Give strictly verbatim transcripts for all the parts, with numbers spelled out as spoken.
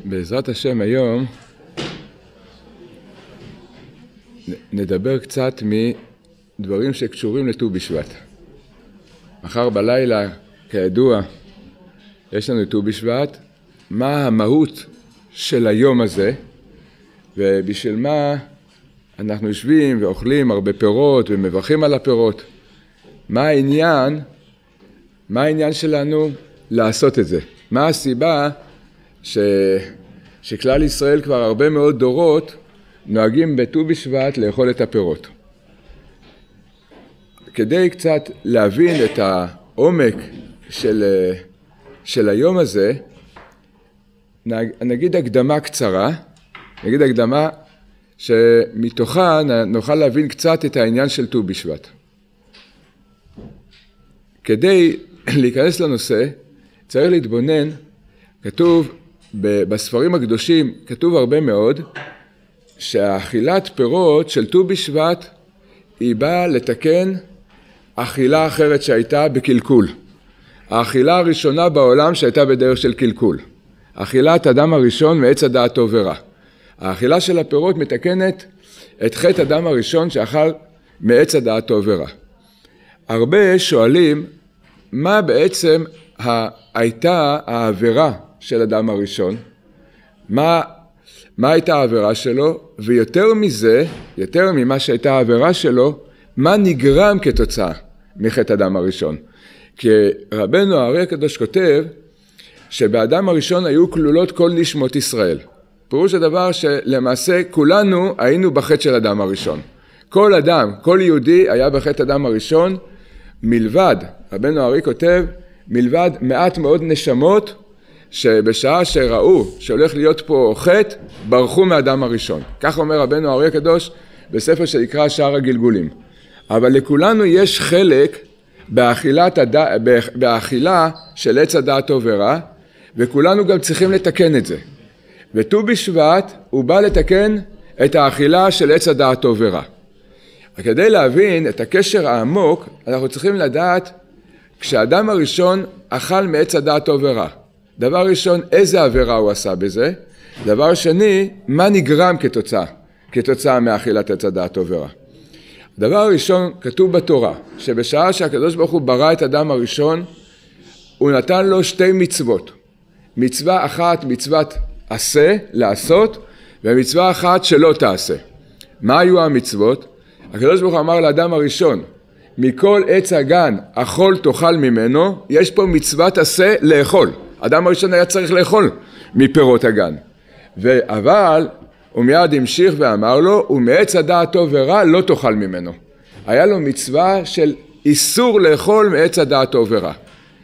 בעזרת השם היום נדבר קצת מדברים שקשורים לט"ו בשבט. מחר בלילה, כידוע, יש לנו ט"ו בשבט. מה המהות של היום הזה, ובשביל מה אנחנו יושבים ואוכלים הרבה פירות ומברכים על הפירות? מה העניין, מה העניין שלנו לעשות את זה? מה הסיבה ש... שכלל ישראל כבר הרבה מאוד דורות נוהגים בט"ו בשבט לאכול את הפירות? כדי קצת להבין את העומק של, של היום הזה, נגיד הקדמה קצרה, נגיד הקדמה שמתוכה נוכל להבין קצת את העניין של ט"ו בשבט. כדי להיכנס לנושא צריך להתבונן. כתוב בספרים הקדושים, כתוב הרבה מאוד, שהאכילת פירות של ט"ו בשבט היא באה לתקן אכילה אחרת שהייתה בקלקול. האכילה הראשונה בעולם שהייתה בדרך של קלקול. אכילת אדם הראשון מעץ הדעת טוב ורע. האכילה של הפירות מתקנת את חטא אדם הראשון שאכל מעץ הדעת טוב ורע. הרבה שואלים מה בעצם הייתה העבירה של אדם הראשון, מה, מה הייתה העבירה שלו, ויותר מזה, יותר ממה שהייתה העבירה שלו, מה נגרם כתוצאה מחטא אדם הראשון. כי רבנו הארי הקדוש כותב שבאדם הראשון היו כלולות כל נשמות ישראל. פירוש הדבר שלמעשה כולנו היינו בחטא של אדם הראשון. כל אדם, כל יהודי היה בחטא אדם הראשון, מלבד, רבנו הארי כותב, מלבד מעט מאוד נשמות שבשעה שראו שהולך להיות פה חטא, ברחו מאדם הראשון. כך אומר רבנו הארי הקדוש בספר שנקרא שער הגלגולים. אבל לכולנו יש חלק באכילת הד... באכילה של עץ הדעת טוב ורע, וכולנו גם צריכים לתקן את זה. וט"ו בשבט הוא בא לתקן את האכילה של עץ הדעת טוב ורע. כדי להבין את הקשר העמוק, אנחנו צריכים לדעת כשאדם הראשון אכל מעץ הדעת טוב ורע. דבר ראשון, איזה עבירה הוא עשה בזה? דבר שני, מה נגרם כתוצאה? כתוצאה מאכילת עץ הדעת טוב ורע. דבר ראשון, כתוב בתורה, שבשעה שהקדוש ברוך הוא ברא את אדם הראשון, הוא נתן לו שתי מצוות. מצווה אחת, מצוות עשה, לעשות, ומצווה אחת שלא תעשה. מה היו המצוות? הקדוש ברוך הוא אמר לאדם הראשון, מכל עץ הגן אכול תאכל ממנו, יש פה מצוות עשה לאכול. אדם הראשון היה צריך לאכול מפירות הגן. אבל הוא מיד המשיך ואמר לו, ומעץ הדעת טוב ורע לא תאכל ממנו. היה לו מצווה של איסור לאכול מעץ הדעת טוב ורע.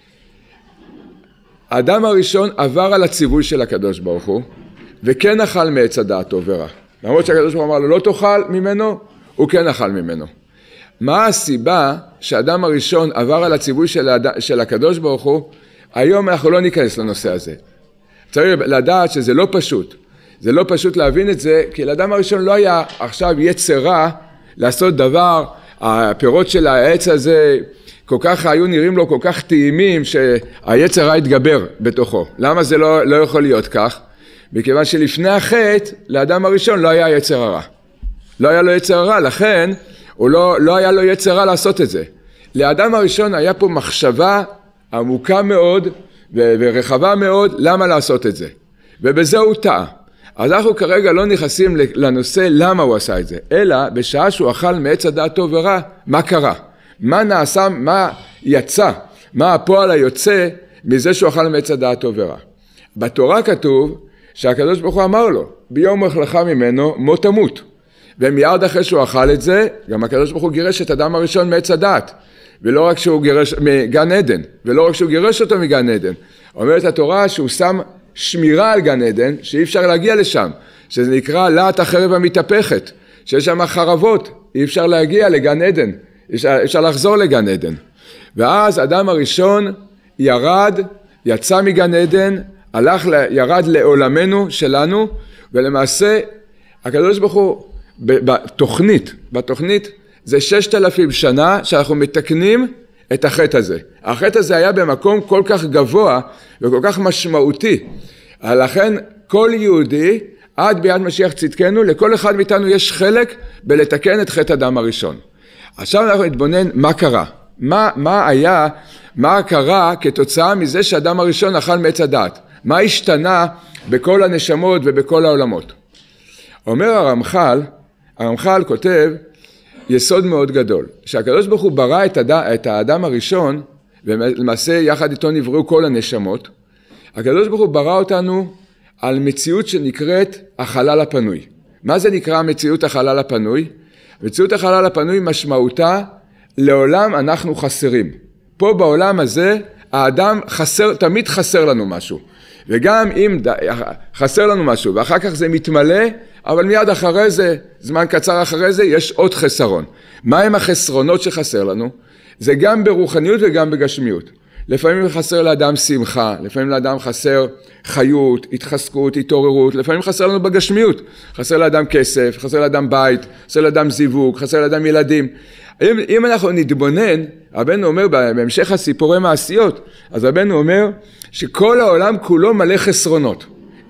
האדם הראשון עבר על הציווי של הקדוש ברוך הוא, וכן אכל מעץ הדעת טוב ורע. למרות שהקדוש ברוך הוא אמר לו, לא תאכל ממנו, הוא כן אכל ממנו. מה הסיבה שהאדם הראשון עבר על הציווי של, הד... של הקדוש ברוך הוא? היום אנחנו לא ניכנס לנושא הזה. צריך לדעת שזה לא פשוט. זה לא פשוט להבין את זה, כי לאדם הראשון לא היה עכשיו יצר רע לעשות דבר. הפירות של העץ הזה כל כך היו נראים לו כל כך טעימים שהיצר רע התגבר בתוכו. למה זה לא, לא יכול להיות כך? מכיוון שלפני החטא לאדם הראשון לא היה יצר הרע. לא היה לו יצר רע, לכן הוא לא, לא היה לו יצר רע לעשות את זה. לאדם הראשון היה פה מחשבה עמוקה מאוד ורחבה מאוד למה לעשות את זה. ובזה הוא טעה. אז אנחנו כרגע לא נכנסים לנושא למה הוא עשה את זה, אלא בשעה שהוא אכל מעץ הדעת טוב ורע, מה קרה? מה נעשה, מה יצא, מה הפועל היוצא מזה שהוא אכל מעץ הדעת טוב ורע. בתורה כתוב שהקדוש ברוך הוא אמר לו, ביום אכלך ממנו מות תמות. ומיד אחרי שהוא אכל את זה, גם הקדוש ברוך הוא גירש את אדם הראשון מעץ הדעת. ולא רק שהוא גירש מגן עדן, ולא רק שהוא גירש אותו מגן עדן. אומרת התורה שהוא שם שמירה על גן עדן, שאי אפשר להגיע לשם, שזה נקרא להט החרב המתהפכת, שיש שם חרבות, אי אפשר להגיע לגן עדן, אפשר, אפשר לחזור לגן עדן. ואז אדם הראשון ירד, יצא מגן עדן, הלך, ירד לעולמנו שלנו, ולמעשה הקדוש ברוך הוא בתוכנית, בתוכנית זה ששת אלפים שנה שאנחנו מתקנים את החטא הזה. החטא הזה היה במקום כל כך גבוה וכל כך משמעותי. לכן כל יהודי, עד ביאת משיח צדקנו, לכל אחד מאיתנו יש חלק בלתקן את חטא אדם הראשון. עכשיו אנחנו נתבונן מה קרה. מה, מה היה, מה קרה כתוצאה מזה שאדם הראשון אכל מעץ הדעת? מה השתנה בכל הנשמות ובכל העולמות? אומר הרמח"ל, הרמח"ל כותב יסוד מאוד גדול, שהקדוש ברוך הוא ברא את, הד... את האדם הראשון, ולמעשה יחד איתו נבראו כל הנשמות, הקדוש ברוך הוא ברא אותנו על מציאות שנקראת החלל הפנוי. מה זה נקרא מציאות החלל הפנוי? מציאות החלל הפנוי משמעותה, לעולם אנחנו חסרים. פה בעולם הזה, האדם חסר, תמיד חסר לנו משהו. וגם אם חסר לנו משהו, ואחר כך זה מתמלא, אבל מיד אחרי זה, זמן קצר אחרי זה, יש עוד חסרון. מה הם החסרונות שחסר לנו? זה גם ברוחניות וגם בגשמיות. לפעמים חסר לאדם שמחה, לפעמים לאדם חסר חיות, התחזקות, התעוררות, לפעמים חסר לנו בגשמיות. חסר לאדם כסף, חסר לאדם בית, חסר לאדם זיווג, חסר לאדם ילדים. אם, אם אנחנו נתבונן, רבנו אומר בהמשך הסיפורי מעשיות, אז רבנו אומר שכל העולם כולו מלא חסרונות.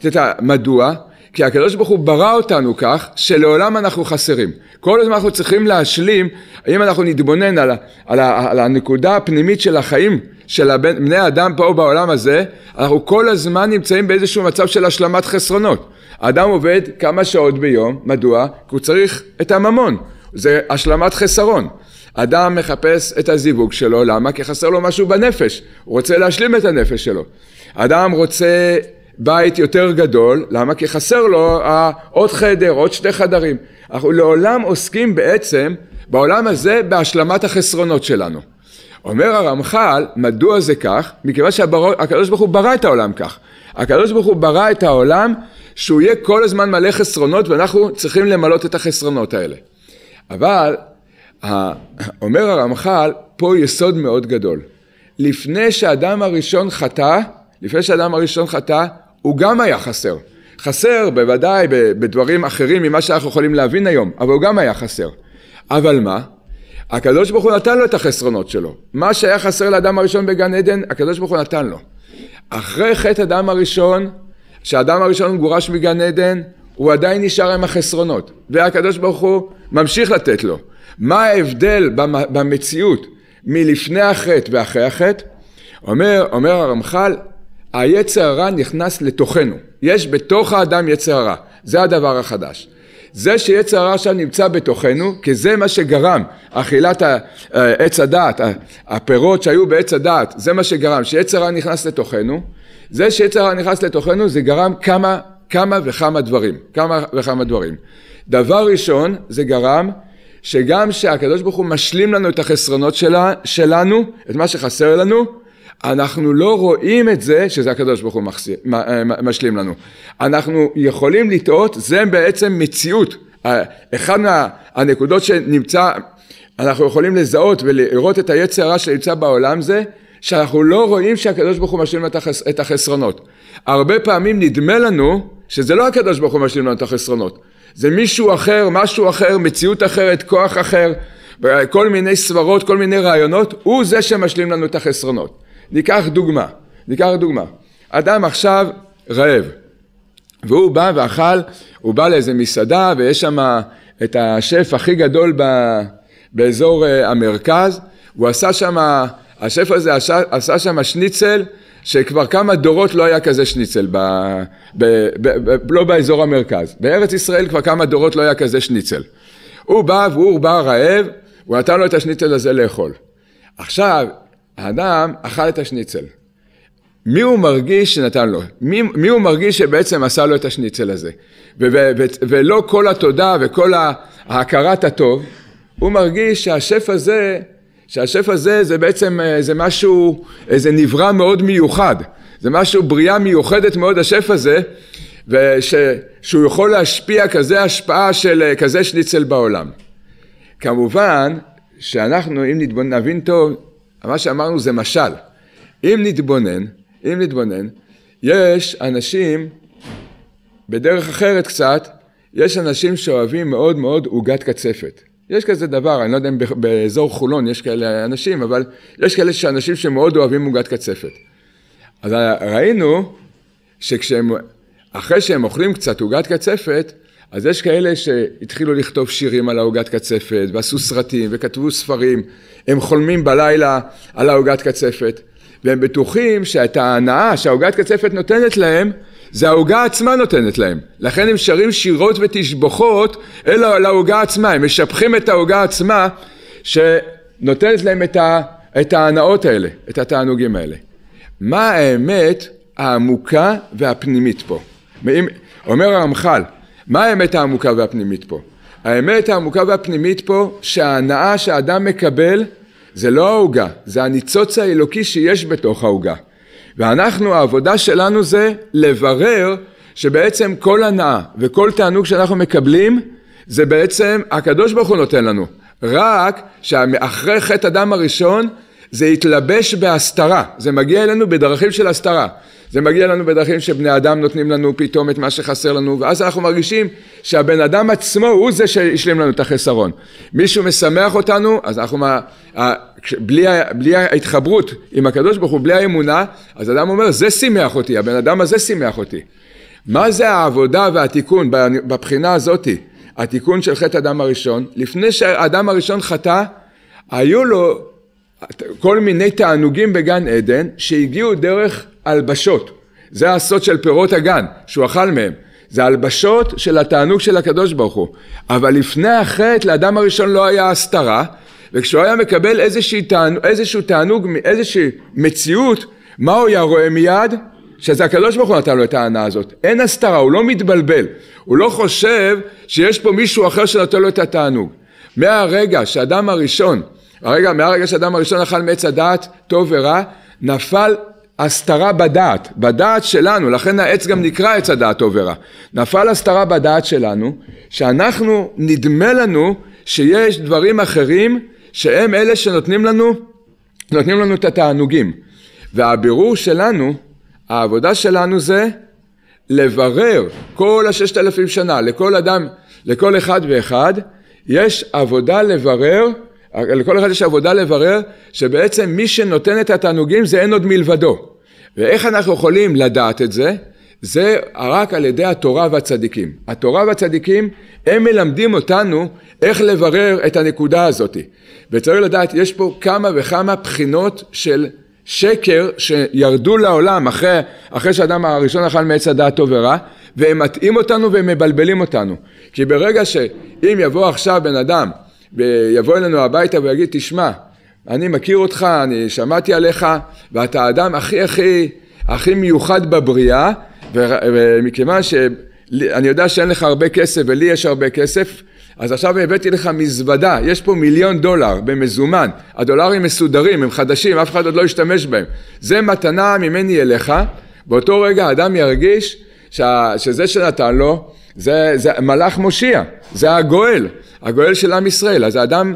מדוע? כי הקדוש ברוך הוא ברא אותנו כך שלעולם אנחנו חסרים. כל הזמן אנחנו צריכים להשלים, אם אנחנו נתבונן על, על, על הנקודה הפנימית של החיים של בני האדם פה בעולם הזה, אנחנו כל הזמן נמצאים באיזשהו מצב של השלמת חסרונות. האדם עובד כמה שעות ביום, מדוע? כי הוא צריך את הממון, זה השלמת חסרון. אדם מחפש את הזיווג שלו, למה? כי חסר לו משהו בנפש, הוא רוצה להשלים את הנפש שלו. אדם רוצה בית יותר גדול, למה? כי חסר לו אה, עוד חדר, עוד שתי חדרים. אנחנו לעולם עוסקים בעצם, בעולם הזה, בהשלמת החסרונות שלנו. אומר הרמח"ל, מדוע זה כך? מכיוון שהקדוש ברוך הוא ברא את העולם כך. הקדוש ברוך הוא ברא את העולם, שהוא יהיה כל הזמן מלא חסרונות, ואנחנו צריכים למלות את החסרונות האלה. אבל, אומר הרמח"ל, פה יסוד מאוד גדול. לפני שהאדם הראשון חטא, לפני שהאדם הראשון חטא, הוא גם היה חסר. חסר בוודאי בדברים אחרים ממה שאנחנו יכולים להבין היום, אבל הוא גם היה חסר. אבל מה? הקדוש ברוך הוא נתן לו את החסרונות שלו. מה שהיה חסר לאדם הראשון בגן עדן, הקדוש ברוך הוא נתן לו. אחרי חטא אדם הראשון, שהאדם הראשון גורש מגן עדן, הוא עדיין נשאר עם החסרונות. והקדוש ברוך הוא ממשיך לתת לו. מה ההבדל במציאות מלפני החטא ואחרי החטא? אומר, אומר הרמח"ל, היצר הרע נכנס לתוכנו. יש בתוך האדם יצר הרע. זה הדבר החדש. זה שיצר הרע שם נמצא בתוכנו, כי זה מה שגרם, אכילת עץ הדעת, הפירות שהיו בעץ הדעת, זה מה שגרם, שיצר הרע נכנס לתוכנו. זה שיצר הרע נכנס לתוכנו, זה גרם כמה, כמה וכמה דברים. כמה וכמה דברים. דבר ראשון, זה גרם שגם שהקדוש ברוך הוא משלים לנו את החסרונות שלה, שלנו, את מה שחסר לנו, אנחנו לא רואים את זה שזה הקדוש ברוך הוא משלים לנו. אנחנו יכולים לטעות, זה בעצם מציאות. אחד מהנקודות שנמצא, אנחנו יכולים לזהות ולראות את היצר הרע שנמצא בעולם זה, שאנחנו לא רואים שהקדוש ברוך הוא משלים את החסרונות. הרבה פעמים נדמה לנו שזה לא הקדוש ברוך הוא משלים לנו את החסרונות. זה מישהו אחר, משהו אחר, מציאות אחרת, כוח אחר, כל מיני סברות, כל מיני רעיונות, הוא זה שמשלים לנו את החסרונות. ניקח דוגמה, ניקח דוגמה. אדם עכשיו רעב, והוא בא ואכל, הוא בא לאיזה מסעדה, ויש שם את השף הכי גדול ב, באזור המרכז, הוא עשה שם, השף הזה עשה, עשה שם שניצל, שכבר כמה דורות לא היה כזה שניצל, ב, ב, ב, ב, לא באזור המרכז. בארץ ישראל כבר כמה דורות לא היה כזה שניצל. הוא בא והוא בא רעב, הוא נתן לו את השניצל הזה לאכול. עכשיו, האדם אכל את השניצל. מי הוא מרגיש שנתן לו? מי, מי הוא מרגיש שבעצם עשה לו את השניצל הזה? ו- ו- ו- ולא כל התודה וכל ההכרת הטוב, הוא מרגיש שהשף הזה, שהשף הזה זה בעצם זה משהו, זה נברא מאוד מיוחד. זה משהו בריאה מיוחדת מאוד השף הזה, ושהוא יכול להשפיע כזה השפעה של כזה שניצל בעולם. כמובן שאנחנו, אם נתבונן, נבין טוב, מה שאמרנו זה משל. אם נתבונן, אם נתבונן, יש אנשים, בדרך אחרת קצת, יש אנשים שאוהבים מאוד מאוד עוגת קצפת. יש כזה דבר, אני לא יודע אם באזור חולון יש כאלה אנשים, אבל יש כאלה אנשים שמאוד אוהבים עוגת קצפת. אז ראינו שכשהם, אחרי שהם אוכלים קצת עוגת קצפת, אז יש כאלה שהתחילו לכתוב שירים על העוגת קצפת, ועשו סרטים, וכתבו ספרים, הם חולמים בלילה על העוגת קצפת, והם בטוחים שאת ההנאה שהעוגת קצפת נותנת להם, זה העוגה עצמה נותנת להם. לכן הם שרים שירות ותשבחות, אלא על העוגה עצמה, הם משבחים את העוגה עצמה, שנותנת להם את, ה, את ההנאות האלה, את התענוגים האלה. מה האמת העמוקה והפנימית פה? אומר הרמח"ל, מה האמת העמוקה והפנימית פה? האמת העמוקה והפנימית פה, שההנאה שהאדם מקבל, זה לא העוגה, זה הניצוץ האלוקי שיש בתוך העוגה. ואנחנו, העבודה שלנו זה לברר שבעצם כל הנאה וכל תענוג שאנחנו מקבלים, זה בעצם הקדוש ברוך הוא נותן לנו. רק שאחרי חטא אדם הראשון, זה יתלבש בהסתרה, זה מגיע אלינו בדרכים של הסתרה. זה מגיע לנו בדרכים שבני אדם נותנים לנו פתאום את מה שחסר לנו, ואז אנחנו מרגישים שהבן אדם עצמו הוא זה שישלים לנו את החסרון. מישהו משמח אותנו, אז אנחנו, בלי, בלי ההתחברות עם הקדוש ברוך הוא, בלי האמונה, אז אדם אומר, זה שימח אותי, הבן אדם הזה שימח אותי. מה זה העבודה והתיקון בבחינה הזאת? התיקון של חטא אדם הראשון, לפני שהאדם הראשון חטא, היו לו כל מיני תענוגים בגן עדן שהגיעו דרך הלבשות. זה הסוד של פירות הגן שהוא אכל מהם. זה הלבשות של התענוג של הקדוש ברוך הוא. אבל לפני החטא לאדם הראשון לא היה הסתרה, וכשהוא היה מקבל איזשהו תענוג, איזשהו תענוג, איזושהי מציאות, מה הוא היה רואה מיד? שזה הקדוש ברוך הוא נתן לו את ההנאה הזאת. אין הסתרה, הוא לא מתבלבל. הוא לא חושב שיש פה מישהו אחר שנתן לו את התענוג. מהרגע שהאדם הראשון, הרגע, מהרגע שהאדם הראשון אכל מעץ הדעת טוב ורע, נפל הסתרה בדעת, בדעת שלנו, לכן העץ גם נקרא עץ הדעת טוב ורע. נפל הסתרה בדעת שלנו, שאנחנו, נדמה לנו שיש דברים אחרים, שהם אלה שנותנים לנו, נותנים לנו את התענוגים. והבירור שלנו, העבודה שלנו זה לברר כל הששת אלפים שנה, לכל אדם, לכל אחד ואחד, יש עבודה לברר, לכל אחד יש עבודה לברר, שבעצם מי שנותן את התענוגים זה אין עוד מלבדו. ואיך אנחנו יכולים לדעת את זה? זה רק על ידי התורה והצדיקים. התורה והצדיקים הם מלמדים אותנו איך לברר את הנקודה הזאת. וצריך לדעת, יש פה כמה וכמה בחינות של שקר שירדו לעולם אחרי, אחרי שהאדם הראשון אכל מעץ הדעת טוב ורע, והם מטעים אותנו והם מבלבלים אותנו. כי ברגע שאם יבוא עכשיו בן אדם, ויבוא אלינו הביתה ויגיד, תשמע, אני מכיר אותך, אני שמעתי עליך, ואתה האדם הכי הכי הכי מיוחד בבריאה, ומכיוון שאני יודע שאין לך הרבה כסף ולי יש הרבה כסף, אז עכשיו הבאתי לך מזוודה, יש פה מיליון דולר במזומן, הדולרים מסודרים, הם חדשים, אף אחד עוד לא ישתמש בהם. זה מתנה ממני אליך, באותו רגע האדם ירגיש שזה שנתן לו, זה, זה מלאך מושיע, זה הגואל, הגואל של עם ישראל. אז האדם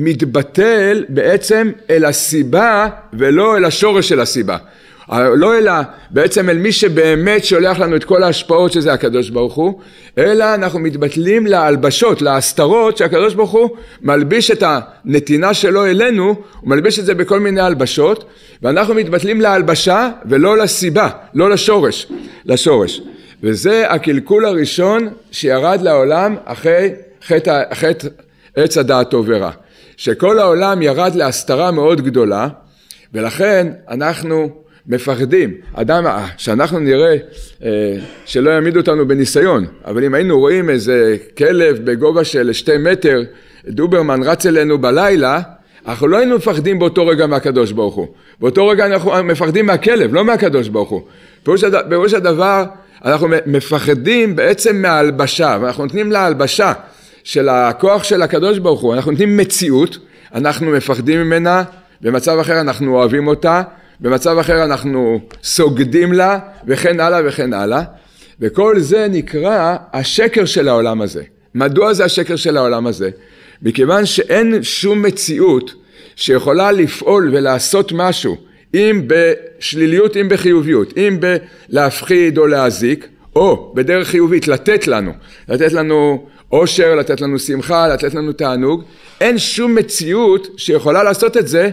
מתבטל בעצם אל הסיבה ולא אל השורש של הסיבה. לא אלא בעצם אל מי שבאמת שולח לנו את כל ההשפעות שזה הקדוש ברוך הוא, אלא אנחנו מתבטלים להלבשות, להסתרות שהקדוש ברוך הוא מלביש את הנתינה שלו אלינו, הוא מלביש את זה בכל מיני הלבשות, ואנחנו מתבטלים להלבשה ולא לסיבה, לא לשורש, לשורש. וזה הקלקול הראשון שירד לעולם אחרי חטא, חטא עץ הדעת טוב ורע. שכל העולם ירד להסתרה מאוד גדולה, ולכן אנחנו מפחדים. אדם, שאנחנו נראה אה, שלא יעמידו אותנו בניסיון, אבל אם היינו רואים איזה כלב בגובה של שתי מטר, דוברמן רץ אלינו בלילה, אנחנו לא היינו מפחדים באותו רגע מהקדוש ברוך הוא. באותו רגע אנחנו מפחדים מהכלב, לא מהקדוש ברוך הוא. פירוש הד... פירוש הדבר, אנחנו מפחדים בעצם מההלבשה, ואנחנו נותנים להלבשה של הכוח של הקדוש ברוך הוא, אנחנו נותנים מציאות, אנחנו מפחדים ממנה, במצב אחר אנחנו אוהבים אותה, במצב אחר אנחנו סוגדים לה, וכן הלאה וכן הלאה, וכל זה נקרא השקר של העולם הזה. מדוע זה השקר של העולם הזה? מכיוון שאין שום מציאות שיכולה לפעול ולעשות משהו, אם בשליליות, אם בחיוביות, אם בלהפחיד או להזיק, או בדרך חיובית לתת לנו, לתת לנו אושר, לתת לנו שמחה, לתת לנו תענוג, אין שום מציאות שיכולה לעשות את זה,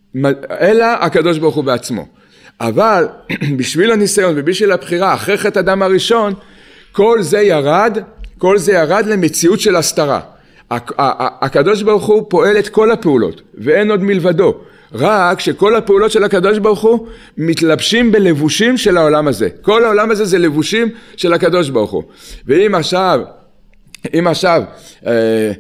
אלא הקדוש ברוך הוא בעצמו. אבל בשביל הניסיון ובשביל הבחירה, אחרי חטא אדם הראשון, כל זה ירד, כל זה ירד למציאות של הסתרה. הקדוש ברוך הוא פועל את כל הפעולות, ואין עוד מלבדו. רק שכל הפעולות של הקדוש ברוך הוא מתלבשים בלבושים של העולם הזה. כל העולם הזה זה לבושים של הקדוש ברוך הוא. ואם עכשיו, אם עכשיו, אה,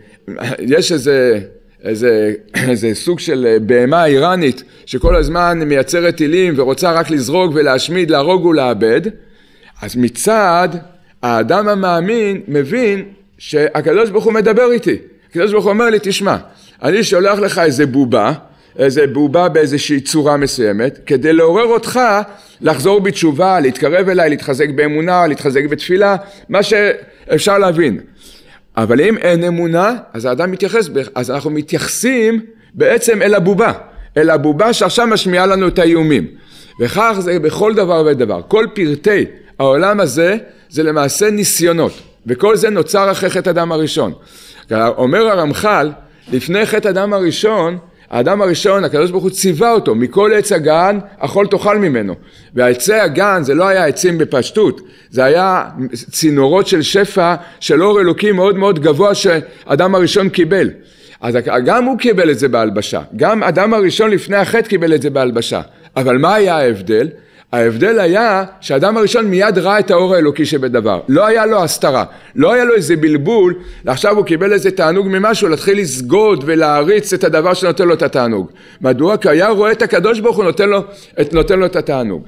יש איזה, איזה, איזה סוג של בהמה איראנית, שכל הזמן מייצרת טילים ורוצה רק לזרוק ולהשמיד, להרוג ולאבד, אז מצד האדם המאמין מבין שהקדוש ברוך הוא מדבר איתי. הקדוש ברוך הוא אומר לי, תשמע, אני שולח לך איזה בובה, איזה בובה באיזושהי צורה מסוימת, כדי לעורר אותך לחזור בתשובה, להתקרב אליי, להתחזק באמונה, להתחזק בתפילה, מה שאפשר להבין. אבל אם אין אמונה, אז האדם מתייחס, אז אנחנו מתייחסים בעצם אל הבובה, אל הבובה שעכשיו משמיעה לנו את האיומים. וכך זה בכל דבר ודבר. כל פרטי העולם הזה זה למעשה ניסיונות, וכל זה נוצר אחרי חטא אדם הראשון. אומר הרמח"ל, לפני חטא אדם הראשון, האדם הראשון, הקדוש ברוך הוא ציווה אותו, מכל עץ הגן, אכול תאכל ממנו. ועצי הגן זה לא היה עצים בפשטות, זה היה צינורות של שפע, של אור אלוקים מאוד מאוד גבוה שאדם הראשון קיבל. אז גם הוא קיבל את זה בהלבשה, גם אדם הראשון לפני החטא קיבל את זה בהלבשה. אבל מה היה ההבדל? ההבדל היה שהאדם הראשון מיד ראה את האור האלוקי שבדבר. לא היה לו הסתרה, לא היה לו איזה בלבול, עכשיו הוא קיבל איזה תענוג ממשהו, להתחיל לסגוד ולהריץ את הדבר שנותן לו את התענוג. מדוע? כי היה רואה את הקדוש ברוך הוא נותן לו, נותן לו את התענוג.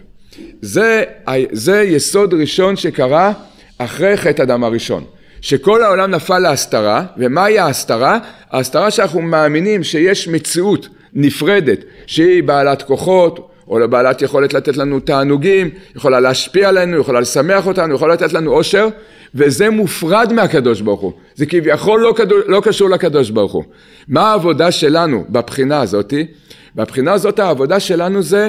זה, זה יסוד ראשון שקרה אחרי חטא אדם הראשון. שכל העולם נפל להסתרה, ומהי ההסתרה? ההסתרה שאנחנו מאמינים שיש מציאות נפרדת, שהיא בעלת כוחות, או לבעלת יכולת לתת לנו תענוגים, יכולה להשפיע עלינו, יכולה לשמח אותנו, יכולה לתת לנו עושר, וזה מופרד מהקדוש ברוך הוא. זה כביכול לא, לא קשור לקדוש ברוך הוא. מה העבודה שלנו בבחינה הזאת? בבחינה הזאת העבודה שלנו זה,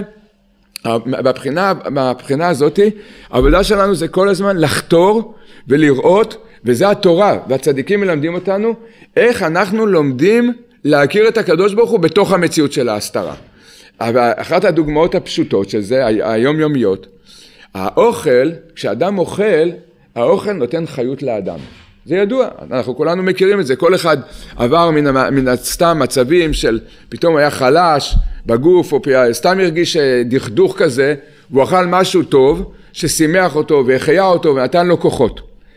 בבחינה, בבחינה הזאת, העבודה שלנו זה כל הזמן לחתור ולראות, וזה התורה, והצדיקים מלמדים אותנו, איך אנחנו לומדים להכיר את הקדוש ברוך הוא בתוך המציאות של ההסתרה. אבל אחת הדוגמאות הפשוטות של זה, היומיומיות, האוכל, כשאדם אוכל, האוכל נותן חיות לאדם. זה ידוע, אנחנו כולנו מכירים את זה, כל אחד עבר מן, מן הסתם מצבים של פתאום היה חלש בגוף, או סתם הרגיש דכדוך כזה, והוא אכל משהו טוב, ששימח אותו והחיה אותו ונתן לו כוחות.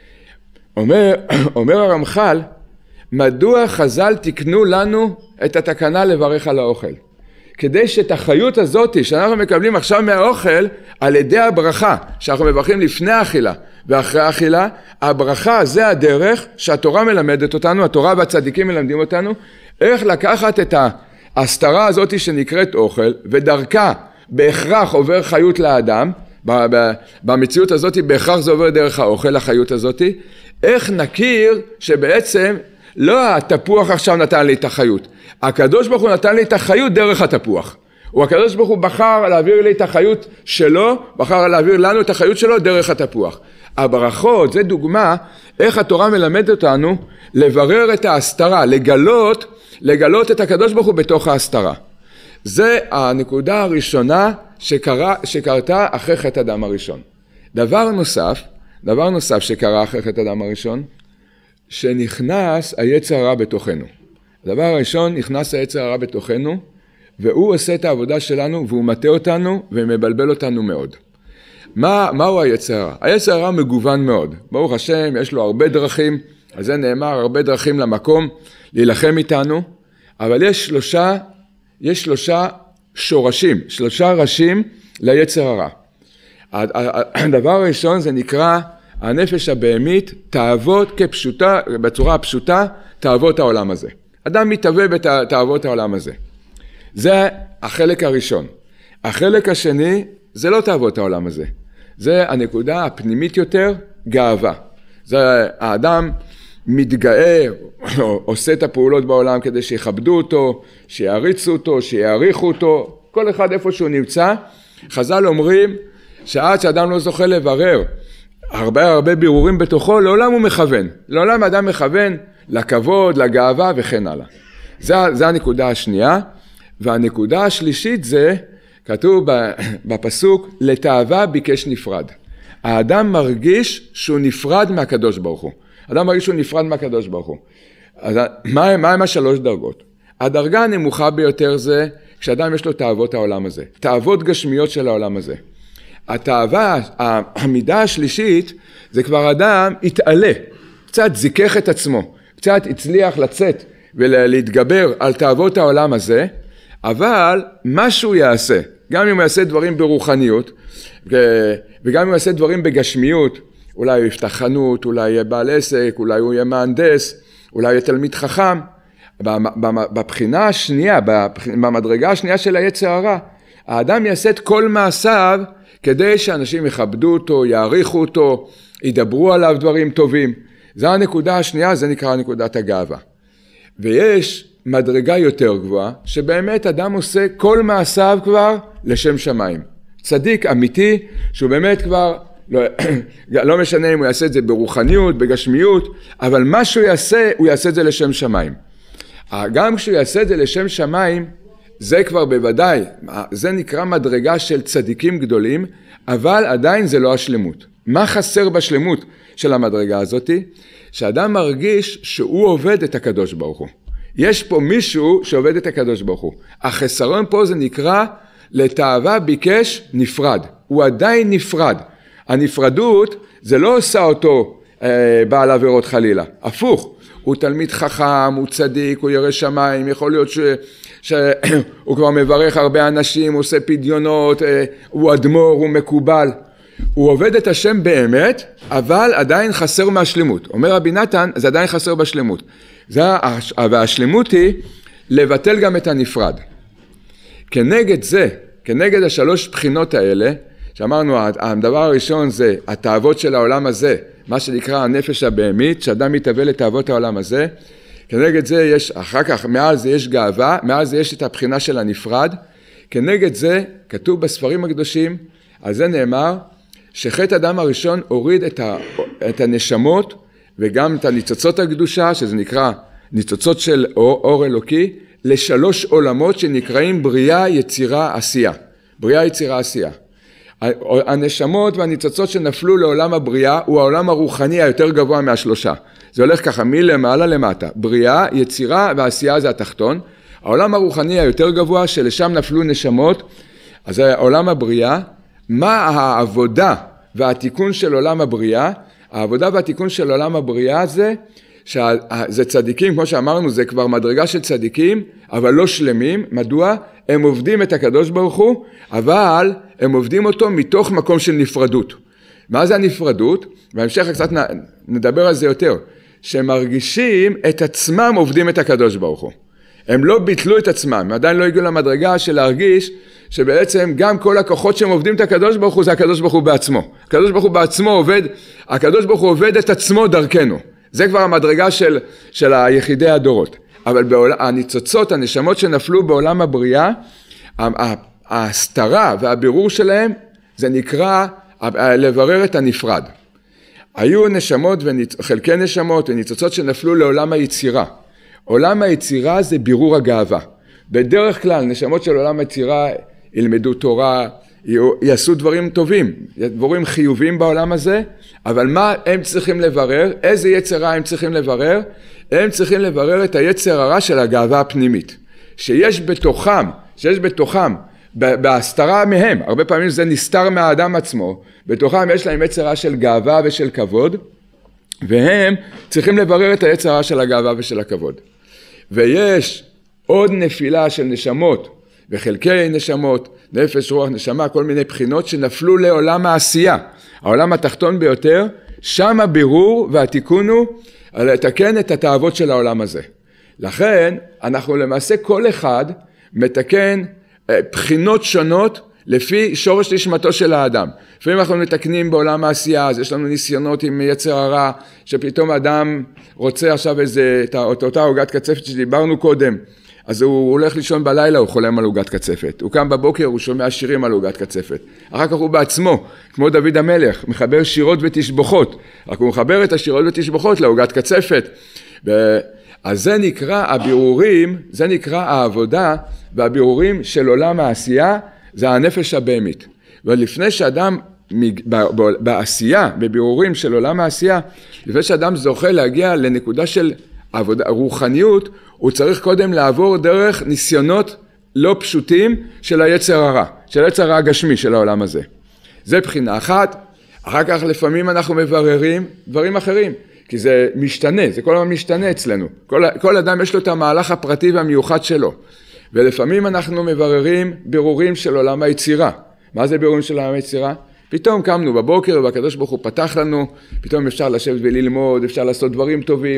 אומר, אומר הרמח"ל, מדוע חז"ל תקנו לנו את התקנה לברך על האוכל? כדי שאת החיות הזאת שאנחנו מקבלים עכשיו מהאוכל, על ידי הברכה, שאנחנו מברכים לפני האכילה ואחרי האכילה, הברכה זה הדרך שהתורה מלמדת אותנו, התורה והצדיקים מלמדים אותנו, איך לקחת את ההסתרה הזאת שנקראת אוכל, ודרכה בהכרח עובר חיות לאדם, במציאות הזאת בהכרח זה עובר דרך האוכל, החיות הזאת, איך נכיר שבעצם לא התפוח עכשיו נתן לי את החיות, הקדוש ברוך הוא נתן לי את החיות דרך התפוח. הוא הקדוש ברוך הוא בחר להעביר לי את החיות שלו, בחר להעביר לנו את החיות שלו דרך התפוח. הברכות זה דוגמה איך התורה מלמדת אותנו לברר את ההסתרה, לגלות, לגלות את הקדוש ברוך הוא בתוך ההסתרה. זה הנקודה הראשונה שקרה, שקרתה אחרי חטא אדם הראשון. דבר נוסף, דבר נוסף שקרה אחרי חטא אדם הראשון, שנכנס היצר הרע בתוכנו. הדבר הראשון, נכנס היצר הרע בתוכנו, והוא עושה את העבודה שלנו, והוא מטה אותנו, ומבלבל אותנו מאוד. מה, מהו היצר הרע? היצר הרע מגוון מאוד. ברוך השם, יש לו הרבה דרכים, על זה נאמר, הרבה דרכים למקום, להילחם איתנו, אבל יש שלושה, יש שלושה שורשים, שלושה ראשים ליצר הרע. הדבר הראשון זה נקרא, הנפש הבהמית תאוות כפשוטה, בצורה הפשוטה, תאוות העולם הזה. אדם מתאווה בתאוות העולם הזה. זה החלק הראשון. החלק השני, זה לא תאוות העולם הזה. זה הנקודה הפנימית יותר, גאווה. זה האדם מתגאה, עושה את הפעולות בעולם כדי שיכבדו אותו, שיעריצו אותו, שיעריכו אותו, כל אחד איפה שהוא נמצא. חז"ל אומרים שעד שאדם לא זוכה לברר, הרבה הרבה בירורים בתוכו, לעולם הוא מכוון. לעולם האדם מכוון לכבוד, לגאווה וכן הלאה. זה, זה הנקודה השנייה. והנקודה השלישית זה, כתוב בפסוק, לתאווה ביקש נפרד. האדם מרגיש שהוא נפרד מהקדוש ברוך הוא. האדם מרגיש שהוא נפרד מהקדוש ברוך הוא. אז מה, מה הם השלוש דרגות? הדרגה הנמוכה ביותר זה כשאדם יש לו תאוות העולם הזה, תאוות גשמיות של העולם הזה. התאווה, המידה השלישית, זה כבר אדם התעלה, קצת זיכך את עצמו, קצת הצליח לצאת ולהתגבר על תאוות העולם הזה, אבל מה שהוא יעשה, גם אם הוא יעשה דברים ברוחניות, וגם אם הוא יעשה דברים בגשמיות, אולי הוא יפתח חנות, אולי יהיה בעל עסק, אולי הוא יהיה מהנדס, אולי יהיה תלמיד חכם, בבחינה השנייה, במדרגה השנייה של היצר הרע, האדם יעשה את כל מעשיו כדי שאנשים יכבדו אותו, יעריכו אותו, ידברו עליו דברים טובים. זו הנקודה השנייה, זה נקרא נקודת הגאווה. ויש מדרגה יותר גבוהה, שבאמת אדם עושה כל מעשיו כבר לשם שמיים. צדיק אמיתי, שהוא באמת כבר, לא, לא משנה אם הוא יעשה את זה ברוחניות, בגשמיות, אבל מה שהוא יעשה, הוא יעשה את זה לשם שמיים. גם כשהוא יעשה את זה לשם שמיים, זה כבר בוודאי, זה נקרא מדרגה של צדיקים גדולים, אבל עדיין זה לא השלמות. מה חסר בשלמות של המדרגה הזאת? שאדם מרגיש שהוא עובד את הקדוש ברוך הוא. יש פה מישהו שעובד את הקדוש ברוך הוא. החסרון פה זה נקרא לתאווה ביקש נפרד. הוא עדיין נפרד. הנפרדות זה לא עושה אותו אה, בעל עבירות חלילה. הפוך. הוא תלמיד חכם, הוא צדיק, הוא ירא שמיים, יכול להיות ש... שהוא כבר מברך הרבה אנשים, הוא עושה פדיונות, הוא אדמו"ר, הוא מקובל. הוא עובד את השם באמת, אבל עדיין חסר מהשלמות. אומר רבי נתן, זה עדיין חסר בשלמות. זה, והשלמות היא לבטל גם את הנפרד. כנגד זה, כנגד השלוש בחינות האלה, שאמרנו, הדבר הראשון זה התאוות של העולם הזה, מה שנקרא הנפש הבהמית, שאדם מתאווה לתאוות העולם הזה, כנגד זה יש, אחר כך מעל זה יש גאווה, מעל זה יש את הבחינה של הנפרד, כנגד זה כתוב בספרים הקדושים, על זה נאמר, שחטא אדם הראשון הוריד את, ה, את הנשמות, וגם את הניצוצות הקדושה, שזה נקרא ניצוצות של אור, אור אלוקי, לשלוש עולמות שנקראים בריאה, יצירה, עשייה. בריאה, יצירה, עשייה. הנשמות והניצוצות שנפלו לעולם הבריאה הוא העולם הרוחני היותר גבוה מהשלושה. זה הולך ככה מלמעלה למטה. בריאה, יצירה ועשייה זה התחתון. העולם הרוחני היותר גבוה שלשם נפלו נשמות, אז זה עולם הבריאה. מה העבודה והתיקון של עולם הבריאה? העבודה והתיקון של עולם הבריאה זה, שזה צדיקים, כמו שאמרנו, זה כבר מדרגה של צדיקים, אבל לא שלמים. מדוע? הם עובדים את הקדוש ברוך הוא, אבל הם עובדים אותו מתוך מקום של נפרדות. מה זה הנפרדות? בהמשך קצת נדבר על זה יותר. שהם מרגישים את עצמם עובדים את הקדוש ברוך הוא. הם לא ביטלו את עצמם, הם עדיין לא הגיעו למדרגה של להרגיש שבעצם גם כל הכוחות שהם עובדים את הקדוש ברוך הוא זה הקדוש ברוך הוא בעצמו. הקדוש ברוך הוא בעצמו עובד, הקדוש ברוך הוא עובד את עצמו דרכנו. זה כבר המדרגה של, של היחידי הדורות. אבל בעולם, הניצוצות, הנשמות שנפלו בעולם הבריאה, ההסתרה והבירור שלהם, זה נקרא לברר את הנפרד. היו נשמות וחלקי נשמות וניצוצות שנפלו לעולם היצירה. עולם היצירה זה בירור הגאווה. בדרך כלל נשמות של עולם היצירה ילמדו תורה, יעשו דברים טובים, דברים חיוביים בעולם הזה, אבל מה הם צריכים לברר? איזה יצר רע הם צריכים לברר? הם צריכים לברר את היצר הרע של הגאווה הפנימית. שיש בתוכם, שיש בתוכם, בהסתרה מהם, הרבה פעמים זה נסתר מהאדם עצמו, בתוכם יש להם יצר רע של גאווה ושל כבוד, והם צריכים לברר את היצר רע של הגאווה ושל הכבוד. ויש עוד נפילה של נשמות, וחלקי נשמות, נפש, רוח, נשמה, כל מיני בחינות שנפלו לעולם העשייה. העולם התחתון ביותר, שם הבירור והתיקון הוא לתקן את התאוות של העולם הזה. לכן, אנחנו למעשה כל אחד מתקן בחינות שונות לפי שורש נשמתו של האדם. לפעמים אנחנו מתקנים בעולם העשייה, אז יש לנו ניסיונות עם יצר הרע, שפתאום האדם רוצה עכשיו איזה, את אותה עוגת קצפת שדיברנו קודם, אז הוא הולך לישון בלילה, הוא חולם על עוגת קצפת. הוא קם בבוקר, הוא שומע שירים על עוגת קצפת. אחר כך הוא בעצמו, כמו דוד המלך, מחבר שירות ותשבחות. רק הוא מחבר את השירות ותשבחות לעוגת קצפת. אז זה נקרא הבירורים, זה נקרא העבודה, והבירורים של עולם העשייה, זה הנפש הבהמית. ולפני שאדם בעשייה, בבירורים של עולם העשייה, לפני שאדם זוכה להגיע לנקודה של עבודה, רוחניות, הוא צריך קודם לעבור דרך ניסיונות לא פשוטים של היצר הרע, של היצר הרע הגשמי של העולם הזה. זה בחינה אחת. אחר כך לפעמים אנחנו מבררים דברים אחרים, כי זה משתנה, זה כל הזמן משתנה אצלנו. כל, כל אדם יש לו את המהלך הפרטי והמיוחד שלו. ולפעמים אנחנו מבררים בירורים של עולם היצירה. מה זה בירורים של עולם היצירה? פתאום קמנו בבוקר והקדוש ברוך הוא פתח לנו, פתאום אפשר לשבת וללמוד, אפשר לעשות דברים טובים,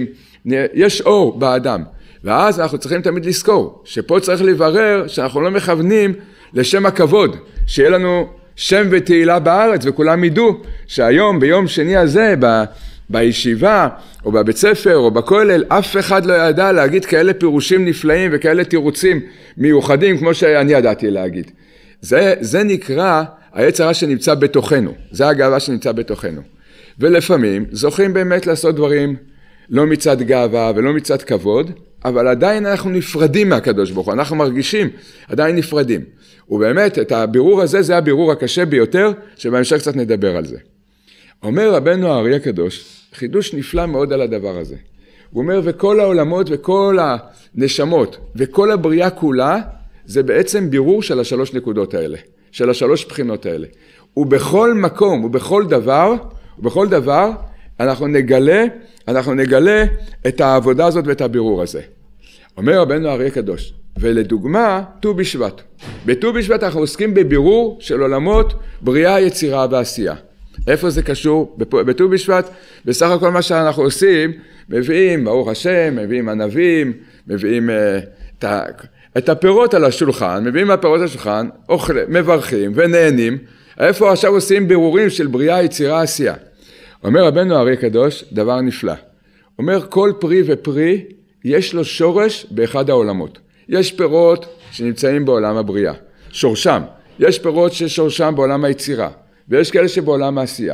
יש אור באדם. ואז אנחנו צריכים תמיד לזכור, שפה צריך לברר שאנחנו לא מכוונים לשם הכבוד, שיהיה לנו שם ותהילה בארץ, וכולם ידעו שהיום, ביום שני הזה, ב, בישיבה, או בבית ספר, או בכולל, אף אחד לא ידע להגיד כאלה פירושים נפלאים, וכאלה תירוצים מיוחדים, כמו שאני ידעתי להגיד. זה, זה נקרא היצר הרע שנמצא בתוכנו, זה הגאווה שנמצא בתוכנו. ולפעמים זוכים באמת לעשות דברים לא מצד גאווה ולא מצד כבוד, אבל עדיין אנחנו נפרדים מהקדוש ברוך הוא, אנחנו מרגישים, עדיין נפרדים. ובאמת, את הבירור הזה, זה הבירור הקשה ביותר, שבהמשך קצת נדבר על זה. אומר רבנו האר"י הקדוש, חידוש נפלא מאוד על הדבר הזה. הוא אומר, וכל העולמות וכל הנשמות וכל הבריאה כולה, זה בעצם בירור של השלוש נקודות האלה, של השלוש בחינות האלה. ובכל מקום ובכל דבר, ובכל דבר, אנחנו נגלה, אנחנו נגלה את העבודה הזאת ואת הבירור הזה. אומר רבנו האר"י הקדוש, ולדוגמה, ט"ו בשבט. בט"ו בשבט אנחנו עוסקים בבירור של עולמות בריאה, יצירה ועשייה. איפה זה קשור? בט"ו בשבט, בסך הכל מה שאנחנו עושים, מביאים, ברוך השם, מביאים ענבים, מביאים uh, את הפירות על השולחן, מביאים הפירות על השולחן, אוכלים, מברכים ונהנים. איפה עכשיו עושים בירורים של בריאה, יצירה, עשייה? אומר רבנו האר"י הקדוש, דבר נפלא. אומר, כל פרי ופרי יש לו שורש באחד העולמות. יש פירות שנמצאים בעולם הבריאה, שורשם. יש פירות ששורשם בעולם היצירה, ויש כאלה שבעולם העשייה.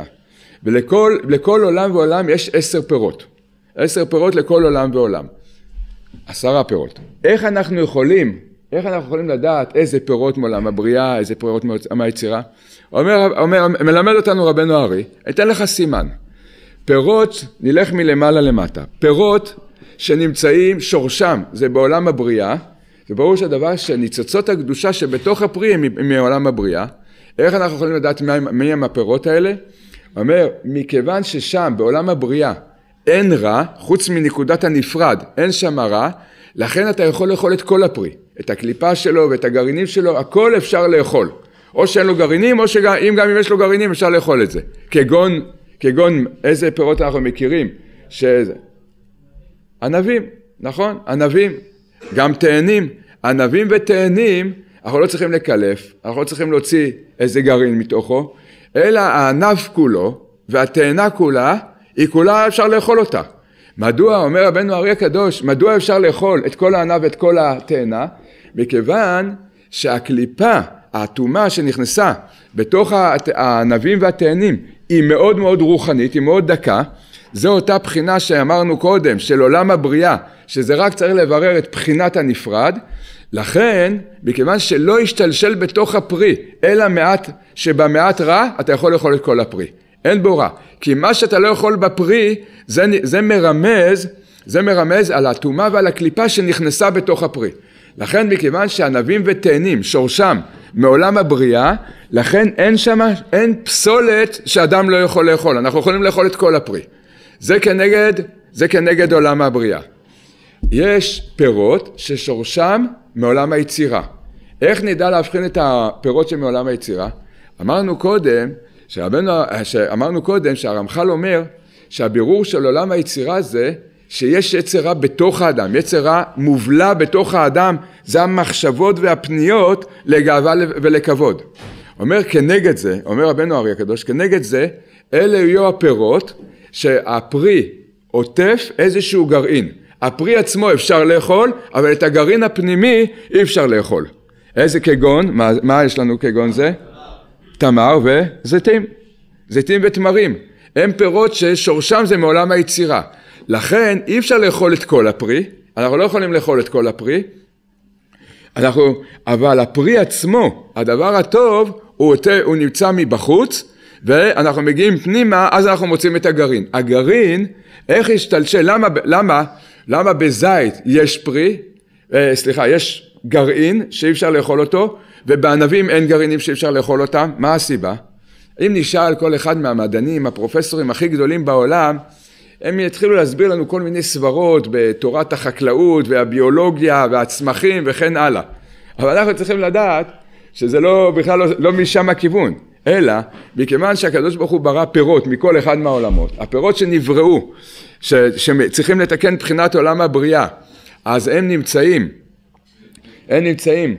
ולכל לכל עולם ועולם יש עשר פירות. עשר פירות לכל עולם ועולם. עשרה פירות. איך אנחנו יכולים, איך אנחנו יכולים לדעת איזה פירות מעולם הבריאה, איזה פירות מעולם היצירה? אומר, אומר, מלמד אותנו רבנו האר"י, אתן לך סימן. פירות, נלך מלמעלה למטה. פירות שנמצאים, שורשם, זה בעולם הבריאה, זה ברור שהדבר שניצוצות הקדושה שבתוך הפרי הם מעולם הבריאה. איך אנחנו יכולים לדעת מי הם הפירות האלה? אומר, מכיוון ששם בעולם הבריאה אין רע, חוץ מנקודת הנפרד, אין שם רע, לכן אתה יכול לאכול את כל הפרי, את הקליפה שלו ואת הגרעינים שלו, הכל אפשר לאכול. או שאין לו גרעינים, או שאם גם אם יש לו גרעינים אפשר לאכול את זה. כגון, כגון איזה פירות אנחנו מכירים? שזה... ענבים, נכון? ענבים, גם תאנים. ענבים ותאנים, אנחנו לא צריכים לקלף, אנחנו לא צריכים להוציא איזה גרעין מתוכו, אלא הענב כולו והתאנה כולה, היא כולה אפשר לאכול אותה. מדוע, אומר רבנו האר"י הקדוש, מדוע אפשר לאכול את כל הענב ואת כל התאנה? מכיוון שהקליפה, האטומה שנכנסה בתוך הענבים והתאנים, היא מאוד מאוד רוחנית, היא מאוד דקה. זו אותה בחינה שאמרנו קודם, של עולם הבריאה, שזה רק צריך לברר את בחינת הנפרד. לכן, מכיוון שלא ישתלשל בתוך הפרי, אלא מעט שבמעט רע, אתה יכול לאכול את כל הפרי. אין בו רע. כי מה שאתה לא יכול בפרי, זה, זה מרמז, זה מרמז על האטומה ועל הקליפה שנכנסה בתוך הפרי. לכן, מכיוון שענבים ותאנים, שורשם מעולם הבריאה, לכן אין שם, אין פסולת שאדם לא יכול לאכול. אנחנו יכולים לאכול את כל הפרי. זה כנגד, זה כנגד עולם הבריאה. יש פירות ששורשם מעולם היצירה. איך נדע להבחין את הפירות שמעולם היצירה? אמרנו קודם, שרבנו, שאמרנו קודם שהרמח"ל אומר שהבירור של עולם היצירה זה שיש יצר רע בתוך האדם, יצר רע מובלע בתוך האדם, זה המחשבות והפניות לגאווה ולכבוד. אומר כנגד זה, אומר רבנו האר"י הקדוש, כנגד זה, אלה יהיו הפירות שהפרי עוטף איזשהו גרעין. הפרי עצמו אפשר לאכול, אבל את הגרעין הפנימי אי אפשר לאכול. איזה כגון, מה, מה יש לנו כגון זה? תמר וזיתים, זיתים ותמרים. הם פירות ששורשם זה מעולם היצירה. לכן אי אפשר לאכול את כל הפרי, אנחנו לא יכולים לאכול את כל הפרי, אנחנו, אבל הפרי עצמו, הדבר הטוב, הוא, הוא נמצא מבחוץ, ואנחנו מגיעים פנימה, אז אנחנו מוצאים את הגרעין. הגרעין, איך השתלשל, למה, למה, למה בזית יש פרי, סליחה, יש גרעין שאי אפשר לאכול אותו, ובענבים אין גרעינים שאי אפשר לאכול אותם? מה הסיבה? אם נשאל כל אחד מהמדענים, הפרופסורים הכי גדולים בעולם, הם יתחילו להסביר לנו כל מיני סברות בתורת החקלאות והביולוגיה והצמחים וכן הלאה. אבל אנחנו צריכים לדעת שזה לא, בכלל לא, לא משם הכיוון, אלא מכיוון שהקדוש ברוך הוא ברא פירות מכל אחד מהעולמות, הפירות שנבראו, ש, שצריכים לתקן בחינת עולם הבריאה, אז הם נמצאים, הם נמצאים,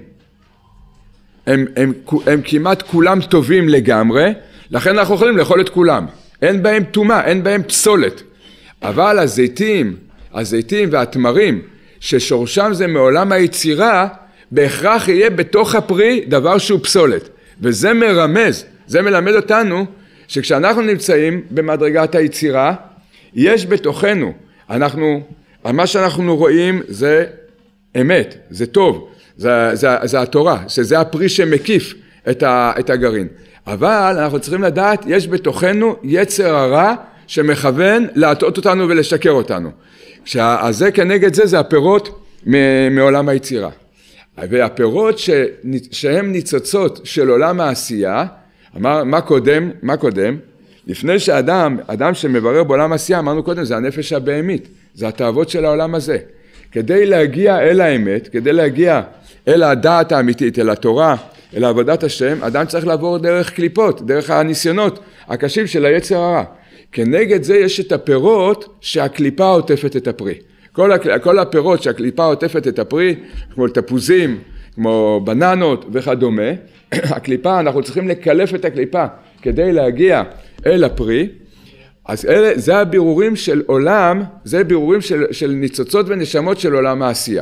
הם, הם, הם, הם כמעט כולם טובים לגמרי, לכן אנחנו יכולים לאכול את כולם, אין בהם טומאה, אין בהם פסולת, אבל הזיתים, הזיתים והתמרים, ששורשם זה מעולם היצירה, בהכרח יהיה בתוך הפרי דבר שהוא פסולת, וזה מרמז, זה מלמד אותנו שכשאנחנו נמצאים במדרגת היצירה, יש בתוכנו, אנחנו, מה שאנחנו רואים זה אמת, זה טוב, זה, זה, זה התורה, שזה הפרי שמקיף את, ה, את הגרעין, אבל אנחנו צריכים לדעת, יש בתוכנו יצר הרע שמכוון להטעות אותנו ולשקר אותנו, אז זה כנגד זה, זה הפירות מעולם היצירה. והפירות ש... שהם ניצוצות של עולם העשייה, אמר, מה קודם? מה קודם? לפני שאדם, אדם שמברר בעולם העשייה, אמרנו קודם, זה הנפש הבהמית, זה התאוות של העולם הזה. כדי להגיע אל האמת, כדי להגיע אל הדעת האמיתית, אל התורה, אל עבודת השם, אדם צריך לעבור דרך קליפות, דרך הניסיונות הקשים של היצר הרע. כנגד זה יש את הפירות שהקליפה עוטפת את הפרי. כל, כל הפירות שהקליפה עוטפת את הפרי, כמו תפוזים, כמו בננות וכדומה, הקליפה, אנחנו צריכים לקלף את הקליפה כדי להגיע אל הפרי, אז אלה, זה הבירורים של עולם, זה בירורים של, של ניצוצות ונשמות של עולם העשייה.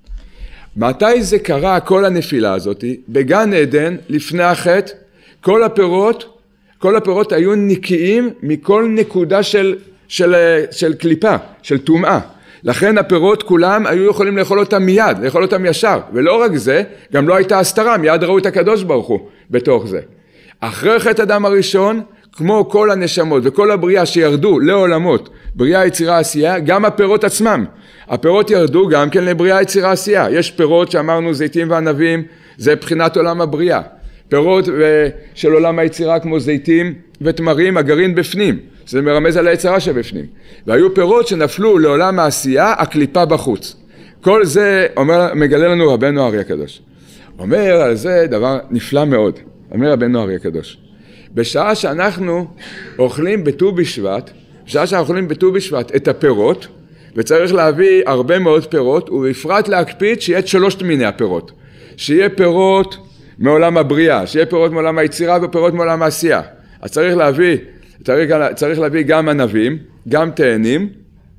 מתי זה קרה, כל הנפילה הזאת? בגן עדן, לפני החטא, כל הפירות, כל הפירות היו נקיים מכל נקודה של, של, של קליפה, של טומאה. לכן הפירות כולם היו יכולים לאכול אותם מיד, לאכול אותם ישר, ולא רק זה, גם לא הייתה הסתרה, מיד ראו את הקדוש ברוך הוא בתוך זה. אחרי חטא אדם הראשון, כמו כל הנשמות וכל הבריאה שירדו לעולמות, בריאה יצירה עשייה, גם הפירות עצמם, הפירות ירדו גם כן לבריאה יצירה עשייה. יש פירות שאמרנו זיתים וענבים, זה בחינת עולם הבריאה. פירות של עולם היצירה כמו זיתים ותמרים, הגרעין בפנים, זה מרמז על היצרה שבפנים. והיו פירות שנפלו לעולם העשייה, הקליפה בחוץ. כל זה אומר, מגלה לנו רבנו הארי הקדוש. אומר על זה דבר נפלא מאוד, אומר רבנו הארי הקדוש. בשעה שאנחנו אוכלים בט"ו בשבט, בשעה שאנחנו אוכלים בט"ו בשבט את הפירות, וצריך להביא הרבה מאוד פירות, ובפרט להקפיד שיהיה את שלושת מיני הפירות. שיהיה פירות מעולם הבריאה, שיהיה פירות מעולם היצירה ופירות מעולם העשייה. אז צריך להביא, צריך, צריך להביא גם ענבים, גם תאנים,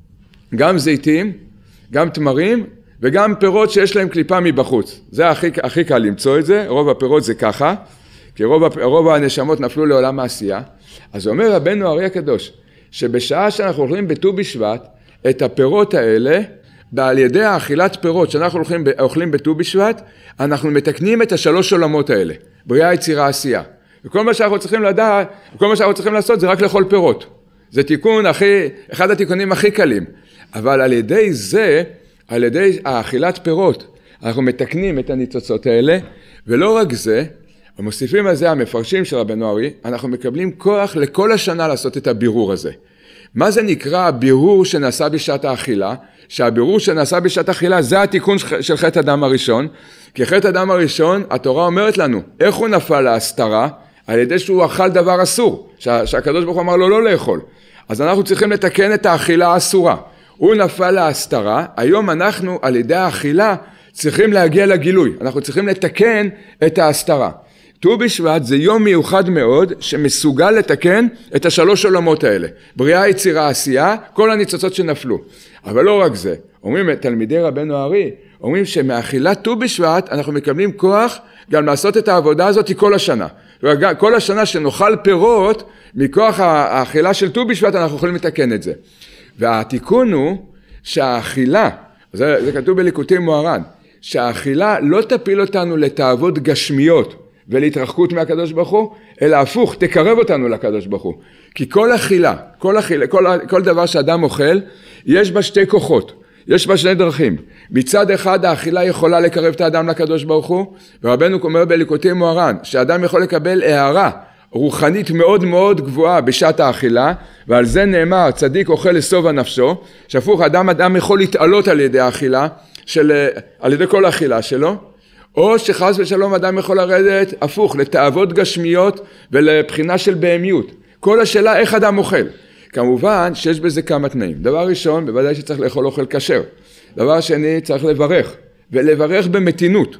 גם זיתים, גם תמרים, וגם פירות שיש להם קליפה מבחוץ. זה הכי, הכי קל למצוא את זה, רוב הפירות זה ככה, כי רוב, רוב הנשמות נפלו לעולם העשייה. אז אומר רבנו הארי הקדוש, שבשעה שאנחנו אוכלים בט"ו בשבט, את הפירות האלה, ועל ידי האכילת פירות שאנחנו אוכלים, אוכלים בט"ו בשבט, אנחנו מתקנים את השלוש עולמות האלה, בריאה, יצירה, עשייה. וכל מה שאנחנו צריכים לדעת, כל מה שאנחנו צריכים לעשות זה רק לאכול פירות. זה תיקון הכי, אחד התיקונים הכי קלים. אבל על ידי זה, על ידי האכילת פירות, אנחנו מתקנים את הניצוצות האלה, ולא רק זה, המוסיפים על זה המפרשים של רבנו הארי, אנחנו מקבלים כוח לכל השנה לעשות את הבירור הזה. מה זה נקרא הבירור שנעשה בשעת האכילה? שהבירור שנעשה בשעת האכילה זה התיקון של חטא אדם הראשון, כי חטא אדם הראשון, התורה אומרת לנו, איך הוא נפל להסתרה? על ידי שהוא אכל דבר אסור, שהקדוש ברוך הוא אמר לו לא לאכול. אז אנחנו צריכים לתקן את האכילה האסורה. הוא נפל להסתרה, היום אנחנו על ידי האכילה צריכים להגיע לגילוי, אנחנו צריכים לתקן את ההסתרה. ט"ו בשבט זה יום מיוחד מאוד שמסוגל לתקן את השלוש עולמות האלה. בריאה, יצירה, עשייה, כל הניצוצות שנפלו. אבל לא רק זה. אומרים תלמידי רבנו הארי, אומרים שמאכילת ט"ו בשבט אנחנו מקבלים כוח גם לעשות את העבודה הזאת כל השנה. כל השנה שנאכל פירות, מכוח האכילה של ט"ו בשבט אנחנו יכולים לתקן את זה. והתיקון הוא שהאכילה, זה, זה כתוב בליקוטי מוהר"ן, שהאכילה לא תפיל אותנו לתאוות גשמיות, ולהתרחקות מהקדוש ברוך הוא, אלא הפוך, תקרב אותנו לקדוש ברוך הוא. כי כל אכילה, כל אכילה, כל, כל דבר שאדם אוכל, יש בה שתי כוחות, יש בה שני דרכים. מצד אחד האכילה יכולה לקרב את האדם לקדוש ברוך הוא, ורבנו אומר בליקוטי מוהר"ן, שאדם יכול לקבל הערה רוחנית מאוד מאוד גבוהה בשעת האכילה, ועל זה נאמר צדיק אוכל לשובע נפשו, שהפוך אדם אדם יכול להתעלות על ידי האכילה, של, על ידי כל האכילה שלו, או שחס ושלום אדם יכול לרדת הפוך לתאוות גשמיות ולבחינה של בהמיות. כל השאלה איך אדם אוכל. כמובן שיש בזה כמה תנאים. דבר ראשון, בוודאי שצריך לאכול אוכל כשר. דבר שני, צריך לברך, ולברך במתינות.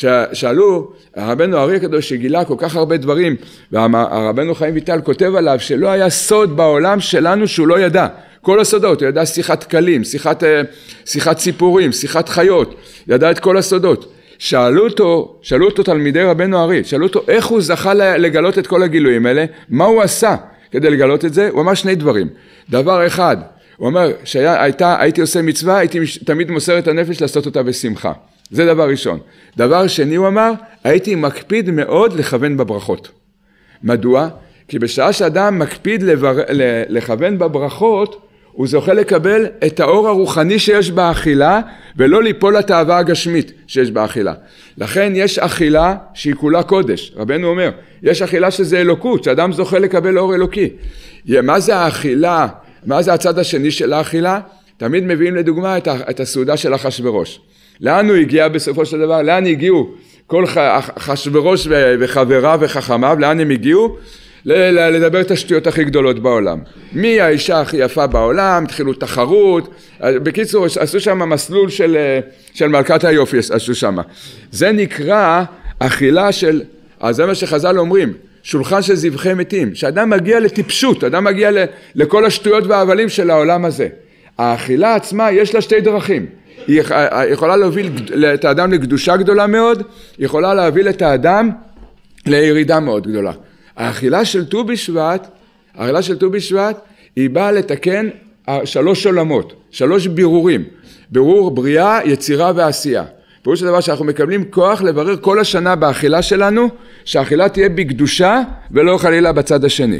שאלו, הרבנו האר"י הקדוש שגילה כל כך הרבה דברים, והרבנו חיים ויטל כותב עליו שלא היה סוד בעולם שלנו שהוא לא ידע. כל הסודות, הוא ידע שיחת קלים, שיחת, שיחת סיפורים, שיחת חיות, ידע את כל הסודות. שאלו אותו, שאלו אותו תלמידי רבנו האר"י, שאלו אותו איך הוא זכה לגלות את כל הגילויים האלה, מה הוא עשה כדי לגלות את זה? הוא אמר שני דברים. דבר אחד, הוא אומר שהייתי עושה מצווה, הייתי תמיד מוסר את הנפש לעשות אותה בשמחה. זה דבר ראשון. דבר שני הוא אמר, הייתי מקפיד מאוד לכוון בברכות. מדוע? כי בשעה שאדם מקפיד לבר... לכוון בברכות, הוא זוכה לקבל את האור הרוחני שיש באכילה, ולא ליפול לתאווה הגשמית שיש באכילה. לכן יש אכילה שהיא כולה קודש. רבנו אומר, יש אכילה שזה אלוקות, שאדם זוכה לקבל אור אלוקי. מה זה האכילה? מה זה הצד השני של האכילה? תמיד מביאים לדוגמה את, ה... את הסעודה של אחשוורוש. לאן הוא הגיע בסופו של דבר? לאן הגיעו כל אחשוורוש וחבריו וחכמיו? לאן הם הגיעו? לדבר את השטויות הכי גדולות בעולם. מי האישה הכי יפה בעולם? התחילו תחרות. בקיצור, עשו שם מסלול של, של מלכת היופי, עשו שם. זה נקרא אכילה של, אז זה מה שחז"ל אומרים, שולחן של זבחי מתים. שאדם מגיע לטיפשות, אדם מגיע לכל השטויות וההבלים של העולם הזה. האכילה עצמה יש לה שתי דרכים. היא יכולה להוביל את האדם לקדושה גדולה מאוד, יכולה להוביל את האדם לירידה מאוד גדולה. האכילה של ט"ו בשבט, האכילה של ט"ו בשבט, היא באה לתקן שלוש עולמות, שלוש בירורים. בירור בריאה, יצירה ועשייה. פירוש של דבר שאנחנו מקבלים כוח לברר כל השנה באכילה שלנו, שהאכילה תהיה בקדושה ולא חלילה בצד השני.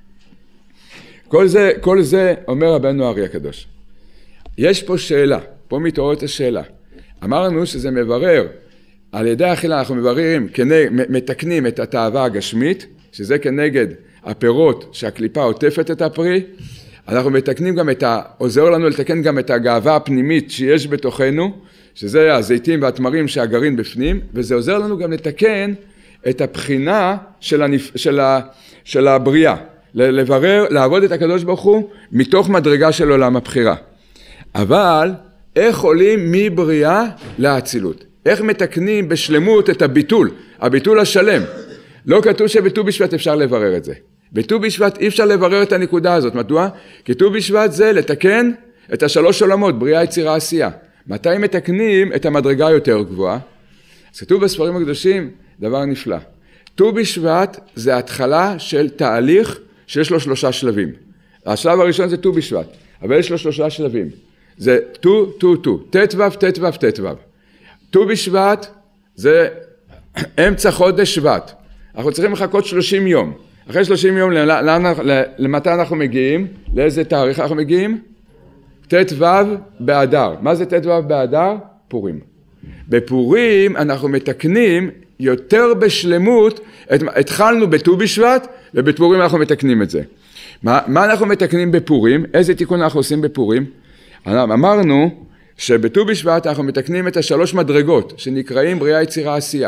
כל זה, כל זה אומר רבנו האר"י הקדוש. יש פה שאלה, פה מתעוררת השאלה. אמרנו שזה מברר, על ידי האכילה אנחנו מבררים, מתקנים את התאווה הגשמית, שזה כנגד הפירות שהקליפה עוטפת את הפרי, אנחנו מתקנים גם את ה... עוזר לנו לתקן גם את הגאווה הפנימית שיש בתוכנו, שזה הזיתים והתמרים שהגרעין בפנים, וזה עוזר לנו גם לתקן את הבחינה של, הנפ... של, ה... של הבריאה, לברר, לעבוד את הקדוש ברוך הוא מתוך מדרגה של עולם הבחירה. אבל איך עולים מבריאה לאצילות? איך מתקנים בשלמות את הביטול, הביטול השלם? לא כתוב שבט"ו בשבט אפשר לברר את זה. בט"ו בשבט אי אפשר לברר את הנקודה הזאת. מדוע? כי ט"ו בשבט זה לתקן את השלוש עולמות, בריאה, יצירה, עשייה. מתי מתקנים את המדרגה יותר גבוהה? אז כתוב בספרים הקדושים דבר נפלא. ט"ו בשבט זה התחלה של תהליך שיש לו שלושה שלבים. השלב הראשון זה ט"ו בשבט, אבל יש לו שלושה שלבים. זה ט"ו, ט"ו, ט"ו, ט"ו, ט"ו, ט"ו. ט"ו בשבט זה אמצע חודש שבט. אנחנו צריכים לחכות שלושים יום. אחרי שלושים יום, למתי אנחנו מגיעים? לאיזה תאריך אנחנו מגיעים? ט"ו באדר. מה זה ט"ו באדר? פורים. בפורים אנחנו מתקנים יותר בשלמות, התחלנו בט"ו בשבט, ובפורים אנחנו מתקנים את זה. מה, מה אנחנו מתקנים בפורים? איזה תיקון אנחנו עושים בפורים? אמרנו שבט"ו בשבט אנחנו מתקנים את השלוש מדרגות, שנקראים בריאה, יצירה, עשייה.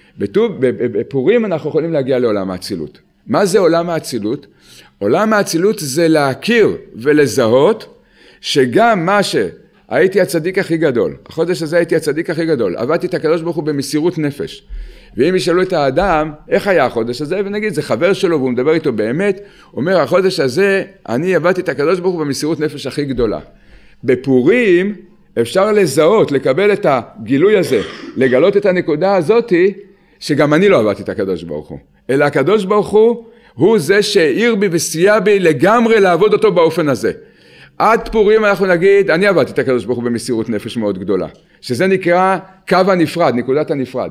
בפורים אנחנו יכולים להגיע לעולם האצילות. מה זה עולם האצילות? עולם האצילות זה להכיר ולזהות שגם מה שהייתי הצדיק הכי גדול, החודש הזה הייתי הצדיק הכי גדול, עבדתי את הקדוש ברוך הוא במסירות נפש. ואם ישאלו את האדם, איך היה החודש הזה? ונגיד, זה חבר שלו והוא מדבר איתו באמת, אומר, החודש הזה אני עבדתי את הקדוש ברוך הוא במסירות נפש הכי גדולה. בפורים אפשר לזהות, לקבל את הגילוי הזה, לגלות את הנקודה הזאת, שגם אני לא עבדתי את הקדוש ברוך הוא, אלא הקדוש ברוך הוא, הוא זה שהעיר בי וסייע בי לגמרי לעבוד אותו באופן הזה. עד פורים אנחנו נגיד, אני עבדתי את הקדוש ברוך הוא במסירות נפש מאוד גדולה, שזה נקרא קו הנפרד, נקודת הנפרד.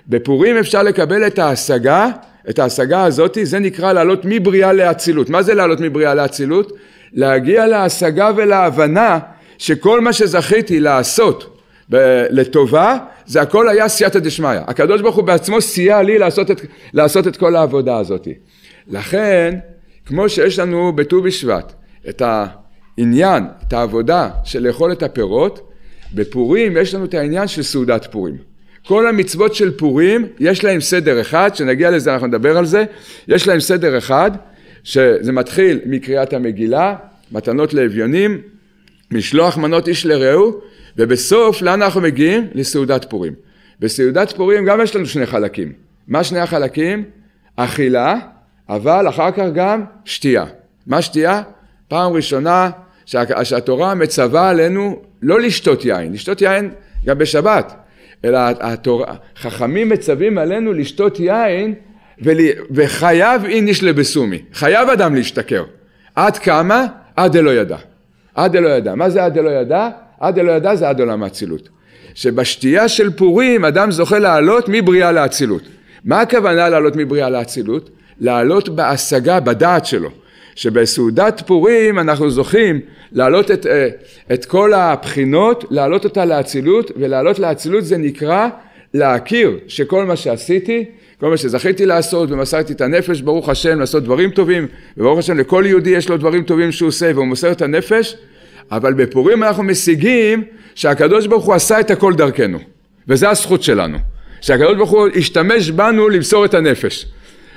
בפורים אפשר לקבל את ההשגה, את ההשגה הזאת, זה נקרא לעלות מבריאה לאצילות. מה זה לעלות מבריאה לאצילות? להגיע להשגה ולהבנה שכל מה שזכיתי לעשות ב- לטובה, זה הכל היה סייעתא דשמיא. הקדוש ברוך הוא בעצמו סייע לי לעשות את, לעשות את כל העבודה הזאת. לכן, כמו שיש לנו בט"ו בשבט, את העניין, את העבודה של לאכול את הפירות, בפורים יש לנו את העניין של סעודת פורים. כל המצוות של פורים, יש להם סדר אחד, שנגיע לזה אנחנו נדבר על זה, יש להם סדר אחד, שזה מתחיל מקריאת המגילה, מתנות לאביונים, משלוח מנות איש לרעהו, ובסוף לאן אנחנו מגיעים? לסעודת פורים. בסעודת פורים גם יש לנו שני חלקים. מה שני החלקים? אכילה, אבל אחר כך גם שתייה. מה שתייה? פעם ראשונה שה, שהתורה מצווה עלינו לא לשתות יין, לשתות יין גם בשבת, אלא התורה, חכמים מצווים עלינו לשתות יין, ול, וחייב איניש לבסומי, חייב אדם להשתכר. עד כמה? עד אלא ידע. עד אלא ידע. מה זה עד אלא ידע? עד אלא ידע זה עד עולם האצילות. שבשתייה של פורים אדם זוכה לעלות מבריאה לאצילות. מה הכוונה לעלות מבריאה לאצילות? לעלות בהשגה, בדעת שלו. שבסעודת פורים אנחנו זוכים לעלות את, את כל הבחינות, לעלות אותה לאצילות, ולעלות לאצילות זה נקרא להכיר שכל מה שעשיתי, כל מה שזכיתי לעשות ומסרתי את הנפש, ברוך השם, לעשות דברים טובים, וברוך השם לכל יהודי יש לו דברים טובים שהוא עושה והוא מוסר את הנפש, אבל בפורים אנחנו משיגים שהקדוש ברוך הוא עשה את הכל דרכנו, וזה הזכות שלנו, שהקדוש ברוך הוא השתמש בנו למסור את הנפש.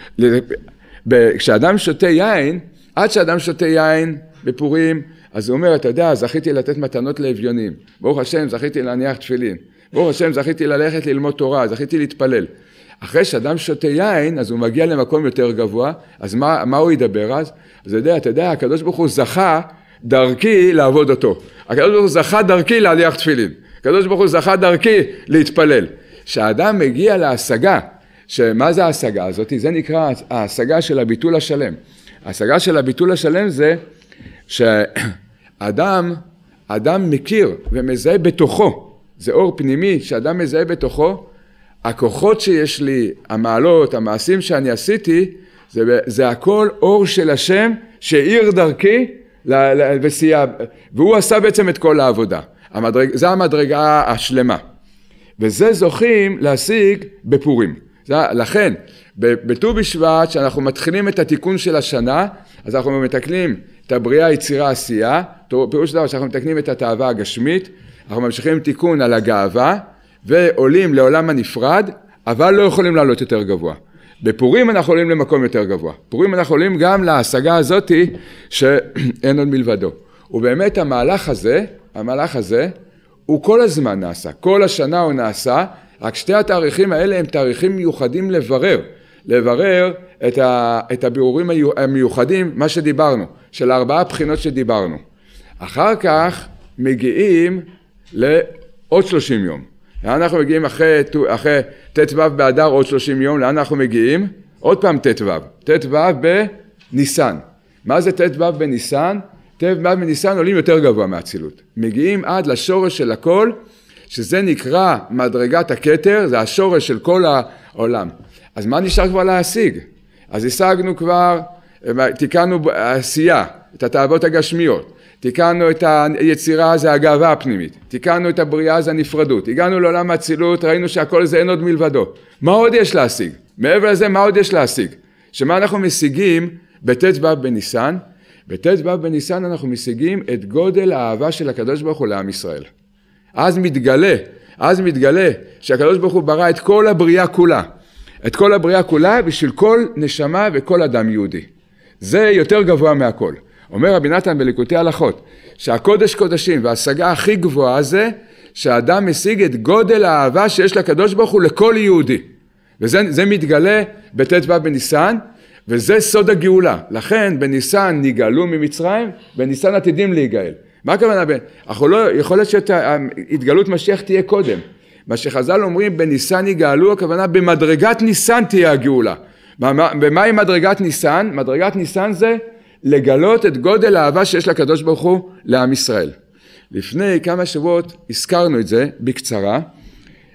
כשאדם שותה יין, עד שאדם שותה יין בפורים, אז הוא אומר, אתה יודע, זכיתי לתת מתנות לאביונים, ברוך השם, זכיתי להניח תפילין, ברוך השם, זכיתי ללכת ללמוד תורה, זכיתי להתפלל. אחרי שאדם שותה יין, אז הוא מגיע למקום יותר גבוה, אז מה, מה הוא ידבר אז? אז יודע, אתה יודע, הקדוש ברוך הוא זכה דרכי לעבוד אותו. הקדוש ברוך הוא זכה דרכי להניח תפילין. הקדוש ברוך הוא זכה דרכי להתפלל. שהאדם מגיע להשגה, שמה זה ההשגה הזאת? זה נקרא ההשגה של הביטול השלם. ההשגה של הביטול השלם זה שאדם, אדם מכיר ומזהה בתוכו, זה אור פנימי שאדם מזהה בתוכו, הכוחות שיש לי, המעלות, המעשים שאני עשיתי, זה, זה הכל אור של השם שאיר דרכי וסייע, והוא עשה בעצם את כל העבודה. המדרג, זה המדרגה השלמה. וזה זוכים להשיג בפורים. זה, לכן, בט"ו בשבט, שאנחנו מתחילים את התיקון של השנה, אז אנחנו מתקנים את הבריאה, יצירה, עשייה, פירוש דבר שאנחנו מתקנים את התאווה הגשמית, אנחנו ממשיכים תיקון על הגאווה, ועולים לעולם הנפרד, אבל לא יכולים לעלות יותר גבוה. בפורים אנחנו עולים למקום יותר גבוה. פורים אנחנו עולים גם להשגה הזאת שאין עוד מלבדו. ובאמת המהלך הזה, המהלך הזה, הוא כל הזמן נעשה. כל השנה הוא נעשה, רק שתי התאריכים האלה הם תאריכים מיוחדים לברר. לברר את, ה, את הבירורים המיוחדים, מה שדיברנו, של ארבעה בחינות שדיברנו. אחר כך מגיעים לעוד שלושים יום. לאן אנחנו מגיעים אחרי, אחרי ת' באדר עוד שלושים יום, לאן אנחנו מגיעים? עוד פעם ת' ת' בניסן. מה זה ת' בניסן? ת' בניסן עולים יותר גבוה מהאצילות. מגיעים עד לשורש של הכל, שזה נקרא מדרגת הכתר, זה השורש של כל העולם. אז מה נשאר כבר להשיג? אז השגנו כבר, תיקנו עשייה, את התאוות הגשמיות. תיקנו את היצירה, זה הגאווה הפנימית. תיקנו את הבריאה, זה הנפרדות. הגענו לעולם האצילות, ראינו שהכל זה אין עוד מלבדו. מה עוד יש להשיג? מעבר לזה, מה עוד יש להשיג? שמה אנחנו משיגים בט' בניסן? בט' בניסן אנחנו משיגים את גודל האהבה של הקדוש ברוך הוא לעם ישראל. אז מתגלה, אז מתגלה שהקדוש ברוך הוא ברא את כל הבריאה כולה. את כל הבריאה כולה בשביל כל נשמה וכל אדם יהודי. זה יותר גבוה מהכל. אומר רבי נתן בליקוטי הלכות, שהקודש קודשים וההשגה הכי גבוהה זה, שהאדם משיג את גודל האהבה שיש לקדוש ברוך הוא לכל יהודי. וזה זה מתגלה בט' בניסן, וזה סוד הגאולה. לכן בניסן נגאלו ממצרים, בניסן עתידים להיגאל. מה הכוונה? אנחנו לא, יכול להיות שהתגלות משיח תהיה קודם. מה שחז"ל אומרים, בניסן יגאלו, הכוונה במדרגת ניסן תהיה הגאולה. במה היא מדרגת ניסן? מדרגת ניסן זה לגלות את גודל האהבה שיש לקדוש ברוך הוא לעם ישראל. לפני כמה שבועות הזכרנו את זה בקצרה,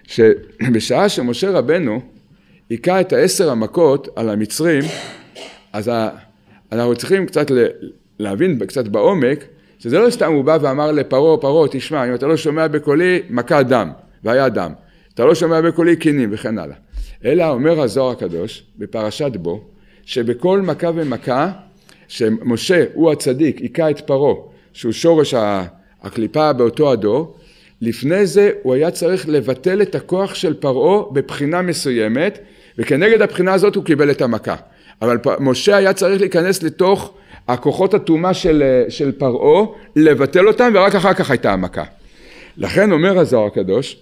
שבשעה שמשה רבנו היכה את העשר המכות על המצרים, אז אנחנו צריכים קצת להבין קצת בעומק, שזה לא סתם הוא בא ואמר לפרעה, פרעה, תשמע, אם אתה לא שומע בקולי, מכה דם, והיה דם. אתה לא שומע בקולי, קינים וכן הלאה. אלא אומר הזוהר הקדוש, בפרשת בו, שבכל מכה ומכה, שמשה הוא הצדיק, היכה את פרעה, שהוא שורש הקליפה באותו הדור, לפני זה הוא היה צריך לבטל את הכוח של פרעה בבחינה מסוימת, וכנגד הבחינה הזאת הוא קיבל את המכה. אבל משה היה צריך להיכנס לתוך הכוחות הטומאה של, של פרעה, לבטל אותם, ורק אחר כך הייתה המכה. לכן אומר הזוהר הקדוש,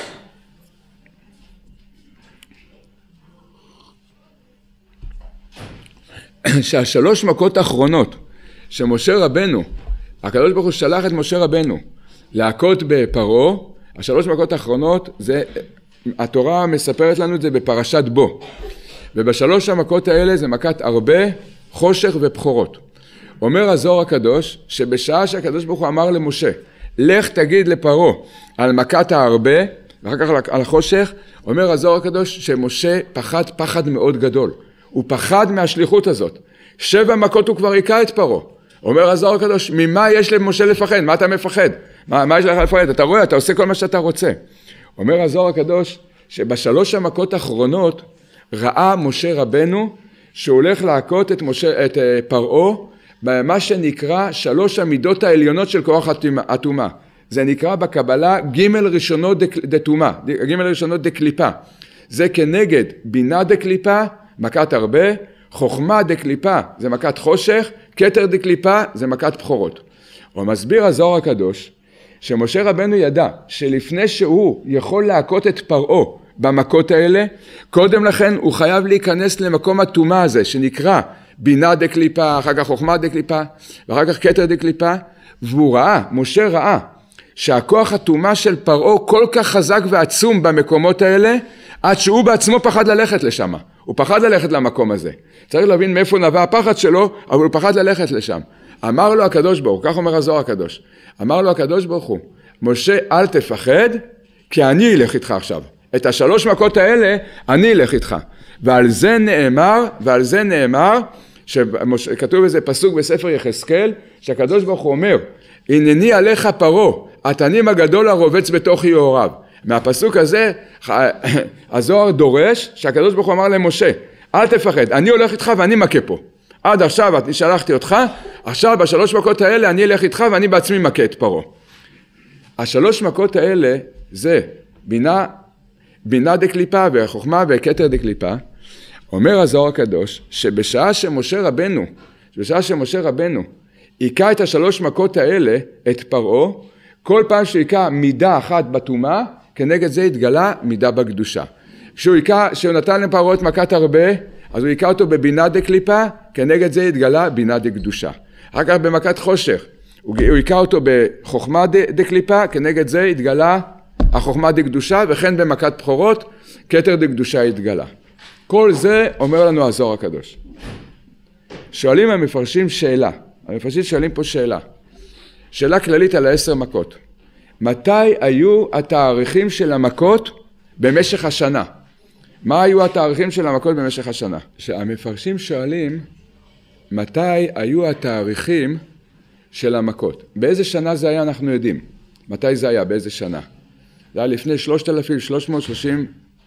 שהשלוש מכות האחרונות שמשה רבנו, הקדוש ברוך הוא שלח את משה רבנו להכות בפרעה, השלוש מכות האחרונות, זה, התורה מספרת לנו את זה בפרשת בו. ובשלוש המכות האלה זה מכת הרבה, חושך ובכורות. אומר הזוהר הקדוש, שבשעה שהקדוש ברוך הוא אמר למשה, לך תגיד לפרעה על מכת ההרבה, ואחר כך על החושך, אומר הזוהר הקדוש שמשה פחד פחד מאוד גדול. הוא פחד מהשליחות הזאת. שבע מכות הוא כבר היכה את פרעה. אומר הזוהר הקדוש, ממה יש למשה לפחד? מה אתה מפחד? מה, מה יש לך לפחד? אתה רואה, אתה עושה כל מה שאתה רוצה. אומר הזוהר הקדוש, שבשלוש המכות האחרונות, ראה משה רבנו, שהוא הולך להכות את, משה, את פרעה, במה שנקרא שלוש המידות העליונות של כוח הטומאה. זה נקרא בקבלה ג' ראשונות דטומאה, ג' ראשונות דקליפה. זה כנגד בינה דקליפה, מכת הרבה, חוכמה דקליפה זה מכת חושך, כתר דקליפה זה מכת בכורות. הוא מסביר הזוהר הקדוש שמשה רבנו ידע שלפני שהוא יכול להכות את פרעה במכות האלה, קודם לכן הוא חייב להיכנס למקום הטומאה הזה שנקרא בינה דקליפה, אחר כך חוכמה דקליפה ואחר כך כתר דקליפה, והוא ראה, משה ראה שהכוח הטומאה של פרעה כל כך חזק ועצום במקומות האלה, עד שהוא בעצמו פחד ללכת לשם. הוא פחד ללכת למקום הזה. צריך להבין מאיפה נבע הפחד שלו, אבל הוא פחד ללכת לשם. אמר לו הקדוש ברוך הוא, כך אומר הזוהר הקדוש, אמר לו הקדוש ברוך הוא, משה אל תפחד, כי אני אלך איתך עכשיו. את השלוש מכות האלה, אני אלך איתך. ועל זה נאמר, ועל זה נאמר, שכתוב איזה פסוק בספר יחזקאל, שהקדוש ברוך הוא אומר, הנני עליך פרעה, התנים הגדול הרובץ בתוך יאוריו. מהפסוק הזה, הזוהר דורש שהקדוש ברוך הוא אמר למשה, אל תפחד, אני הולך איתך ואני מכה פה. עד עכשיו אני שלחתי אותך, עכשיו בשלוש מכות האלה אני אלך איתך ואני בעצמי מכה את פרעה. השלוש מכות האלה זה בינה, בינה דקליפה וחוכמה וכתר דקליפה. אומר הזוהר הקדוש שבשעה שמשה רבנו, בשעה שמשה רבנו היכה את השלוש מכות האלה, את פרעה, כל פעם שהוא היכה מידה אחת בטומאה, כנגד זה התגלה מידה בקדושה. כשהוא היכה, כשהוא נתן לפרעה את מכת הרבה, אז הוא היכה אותו בבינה דקליפה, כנגד זה התגלה בינה דקדושה. אחר כך במכת חושך, הוא היכה אותו בחוכמה דקליפה, כנגד זה התגלה החוכמה דקדושה, וכן במכת בכורות, כתר דקדושה התגלה. כל זה אומר לנו הזוהר הקדוש. שואלים המפרשים שאלה, המפרשים שואלים פה שאלה, שאלה כללית על העשר מכות. מתי היו התאריכים של המכות במשך השנה? מה היו התאריכים של המכות במשך השנה? שהמפרשים שואלים מתי היו התאריכים של המכות. באיזה שנה זה היה אנחנו יודעים. מתי זה היה? באיזה שנה? זה היה לפני שלושת אלפים שלוש מאות שלושים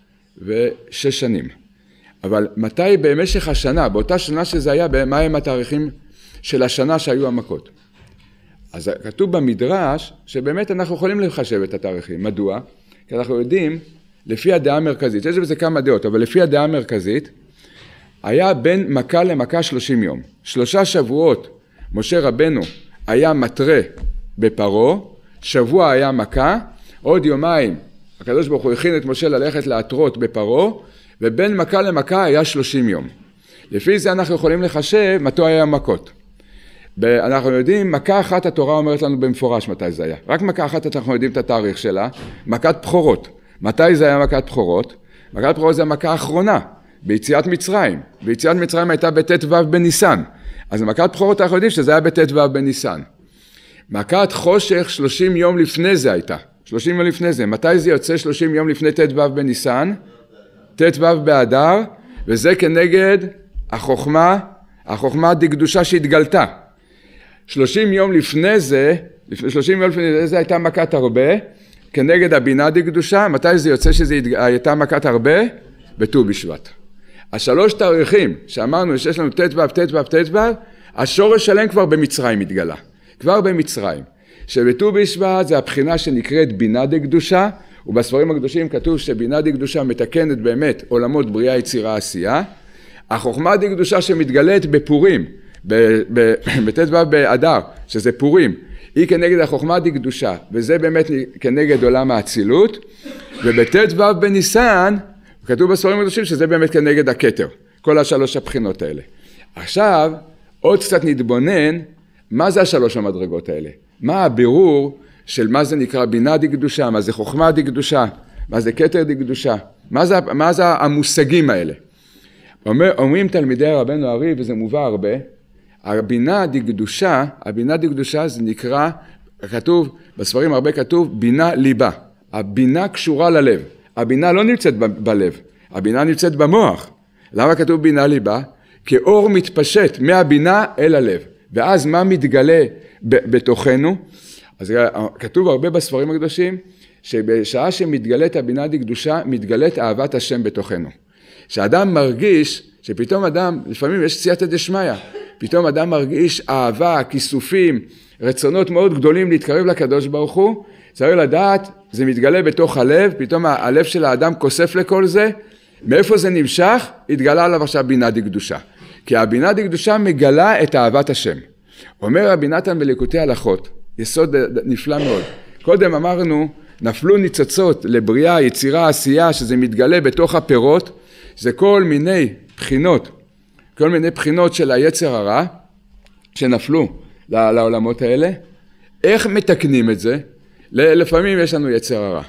ושש שנים. אבל מתי במשך השנה, באותה שנה שזה היה, מה הם התאריכים של השנה שהיו המכות? אז כתוב במדרש שבאמת אנחנו יכולים לחשב את התאריכים. מדוע? כי אנחנו יודעים, לפי הדעה המרכזית, יש בזה כמה דעות, אבל לפי הדעה המרכזית, היה בין מכה למכה שלושים יום. שלושה שבועות משה רבנו היה מטרה בפרעה, שבוע היה מכה, עוד יומיים הקדוש ברוך הוא הכין את משה ללכת להתרות בפרעה, ובין מכה למכה היה שלושים יום. לפי זה אנחנו יכולים לחשב מתי היה מכות. אנחנו יודעים, מכה אחת התורה אומרת לנו במפורש מתי זה היה. רק מכה אחת אנחנו יודעים את התאריך שלה, מכת בכורות. מתי זה היה מכת בכורות? מכת בכורות זה המכה האחרונה, ביציאת מצרים. ביציאת מצרים הייתה בט"ו בניסן. אז מכת בכורות אנחנו יודעים שזה היה בט"ו בניסן. מכת חושך שלושים יום לפני זה הייתה. שלושים יום לפני זה. מתי זה יוצא שלושים יום לפני ט' ו' בניסן? ט' ו' באדר, וזה כנגד החוכמה, החוכמה דקדושה שהתגלתה. שלושים יום לפני זה, שלושים יום לפני זה הייתה מכת הרבה, כנגד הבינה דקדושה. מתי זה יוצא שזה הייתה מכת הרבה? בט"ו בשבט. השלוש תאריכים שאמרנו שיש לנו ט' ו', ט' ו', ט' ו', השורש שלהם כבר במצרים מתגלה. כבר במצרים. שבט"ו בשבט זה הבחינה שנקראת בינה דקדושה, ובספרים הקדושים כתוב שבינה דקדושה מתקנת באמת עולמות בריאה, יצירה, עשייה. החוכמה דקדושה שמתגלית בפורים, בט' ו' באדר, שזה פורים, היא כנגד החוכמה דקדושה, וזה באמת כנגד עולם האצילות. ובט' ו' בניסן, כתוב בספרים הקדושים שזה באמת כנגד הכתר, כל השלוש הבחינות האלה. עכשיו, עוד קצת נתבונן, מה זה השלוש המדרגות האלה? מה הבירור של מה זה נקרא בינה דקדושה, מה זה חוכמה דקדושה, מה זה כתר דקדושה, מה זה, מה זה המושגים האלה? אומר, אומרים תלמידי רבנו הרי"ף, וזה מובא הרבה, הבינה דקדושה, הבינה דקדושה זה נקרא, כתוב, בספרים הרבה כתוב, בינה ליבה. הבינה קשורה ללב. הבינה לא נמצאת ב- בלב, הבינה נמצאת במוח. למה כתוב בינה ליבה? כי אור מתפשט מהבינה אל הלב. ואז מה מתגלה ב- בתוכנו? אז כתוב הרבה בספרים הקדושים, שבשעה שמתגלית הבינה דקדושה, מתגלית אהבת השם בתוכנו. שאדם מרגיש, שפתאום אדם, לפעמים יש סייעתא דשמיא, פתאום אדם מרגיש אהבה, כיסופים, רצונות מאוד גדולים להתקרב לקדוש ברוך הוא, צריך לדעת, זה מתגלה בתוך הלב, פתאום הלב של האדם כוסף לכל זה, מאיפה זה נמשך? התגלה עליו עכשיו בינה דקדושה. כי הבינה דקדושה מגלה את אהבת השם. אומר רבי נתן בליקוטי הלכות, יסוד נפלא מאוד. קודם אמרנו, נפלו ניצוצות לבריאה, יצירה, עשייה, שזה מתגלה בתוך הפירות, זה כל מיני בחינות, כל מיני בחינות של היצר הרע, שנפלו לעולמות האלה. איך מתקנים את זה? לפעמים יש לנו יצר הרע,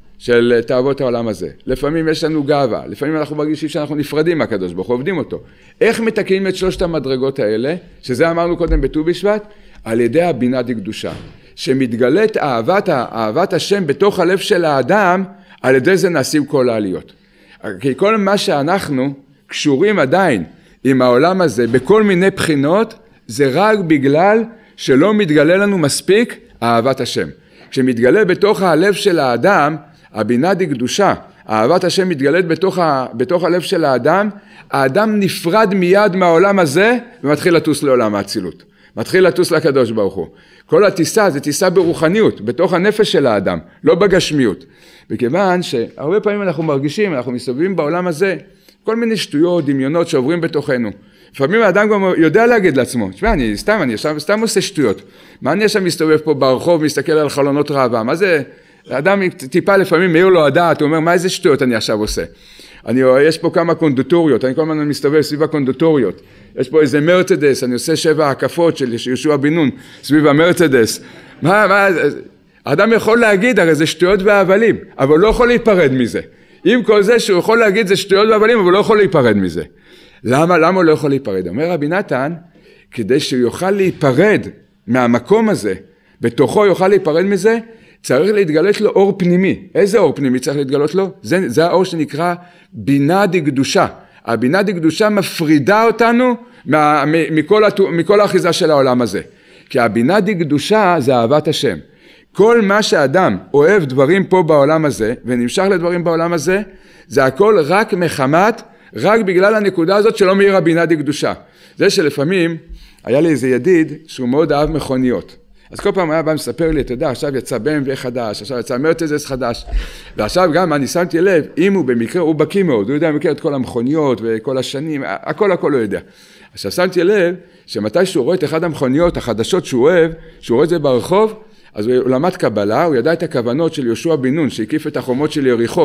של תאוות העולם הזה. לפעמים יש לנו גאווה, לפעמים אנחנו מרגישים שאנחנו נפרדים מהקדוש ברוך הוא, עובדים אותו. איך מתקנים את שלושת המדרגות האלה, שזה אמרנו קודם בט"ו בשבט, על ידי הבינה דקדושה, שמתגלית אהבת, אהבת השם בתוך הלב של האדם, על ידי זה נעשים כל העליות. כי כל מה שאנחנו קשורים עדיין עם העולם הזה בכל מיני בחינות, זה רק בגלל שלא מתגלה לנו מספיק אהבת השם. כשמתגלה בתוך הלב של האדם, הבינה דקדושה, אהבת השם מתגלית בתוך, ה, בתוך הלב של האדם, האדם נפרד מיד מהעולם הזה ומתחיל לטוס לעולם האצילות. מתחיל לטוס לקדוש ברוך הוא. כל הטיסה זה טיסה ברוחניות, בתוך הנפש של האדם, לא בגשמיות. וכיוון שהרבה פעמים אנחנו מרגישים, אנחנו מסתובבים בעולם הזה, כל מיני שטויות, דמיונות שעוברים בתוכנו. לפעמים האדם גם יודע להגיד לעצמו, תשמע, אני סתם, אני סתם, סתם עושה שטויות. מה אני עכשיו מסתובב פה ברחוב, מסתכל על חלונות ראווה? מה זה? האדם טיפה לפעמים מאיר לו הדעת, הוא אומר, מה איזה שטויות אני עכשיו עושה? אני, יש פה כמה קונדוטוריות, אני כל הזמן מסתובב סביב הקונדוטוריות. יש פה איזה מרצדס, אני עושה שבע הקפות של יהושע בן נון סביב המרצדס. מה, מה, האדם יכול להגיד, הרי זה שטויות והבלים, אבל לא יכול להיפרד מזה. עם כל זה שהוא יכול להגיד זה שטויות והבלים, אבל לא יכול להיפרד מזה. למה? למה הוא לא יכול להיפרד? אומר רבי נתן, כדי שהוא יוכל להיפרד מהמקום הזה, בתוכו יוכל להיפרד מזה, צריך להתגלות לו אור פנימי. איזה אור פנימי צריך להתגלות לו? זה, זה האור שנקרא בינה דקדושה. הבינה דקדושה מפרידה אותנו מה, מכל, מכל האחיזה של העולם הזה. כי הבינה דקדושה זה אהבת השם. כל מה שאדם אוהב דברים פה בעולם הזה, ונמשך לדברים בעולם הזה, זה הכל רק מחמת, רק בגלל הנקודה הזאת שלא מאיר הבינה דקדושה. זה שלפעמים היה לי איזה ידיד שהוא מאוד אהב מכוניות. אז כל פעם היה בא מספר לי, אתה יודע, עכשיו יצא בי אם דאבליו חדש, עכשיו יצא מרצדס חדש, ועכשיו גם אני שמתי לב, אם הוא במקרה, הוא בקיא מאוד, הוא יודע, הוא מכיר את כל המכוניות וכל השנים, הכל הכל הוא יודע. עכשיו שמתי לב, שמתי שהוא רואה את אחד המכוניות החדשות שהוא אוהב, שהוא רואה את זה ברחוב, אז הוא למד קבלה, הוא ידע את הכוונות של יהושע בן נון, שהקיף את החומות של יריחו.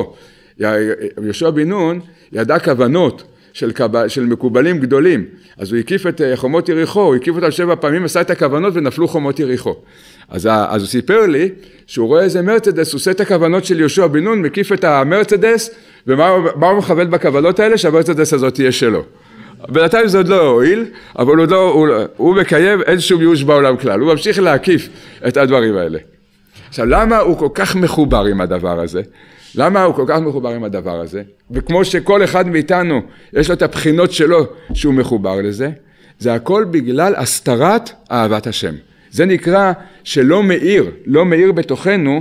יהושע בן נון ידע כוונות של, קב... של מקובלים גדולים, אז הוא הקיף את חומות יריחו, הוא הקיף אותם שבע פעמים, עשה את הכוונות ונפלו חומות יריחו. אז, אז הוא סיפר לי שהוא רואה איזה מרצדס, הוא עושה את הכוונות של יהושע בן נון, מקיף את המרצדס, ומה הוא מכוון בכוונות האלה? שהמרצדס הזאת תהיה שלו. בינתיים זה עוד לא הועיל, אבל הוא, לא, הוא, הוא מקיים איזשהו ייאוש בעולם כלל, הוא ממשיך להקיף את הדברים האלה. עכשיו, למה הוא כל כך מחובר עם הדבר הזה? למה הוא כל כך מחובר עם הדבר הזה? וכמו שכל אחד מאיתנו, יש לו את הבחינות שלו שהוא מחובר לזה, זה הכל בגלל הסתרת אהבת השם. זה נקרא שלא מאיר, לא מאיר בתוכנו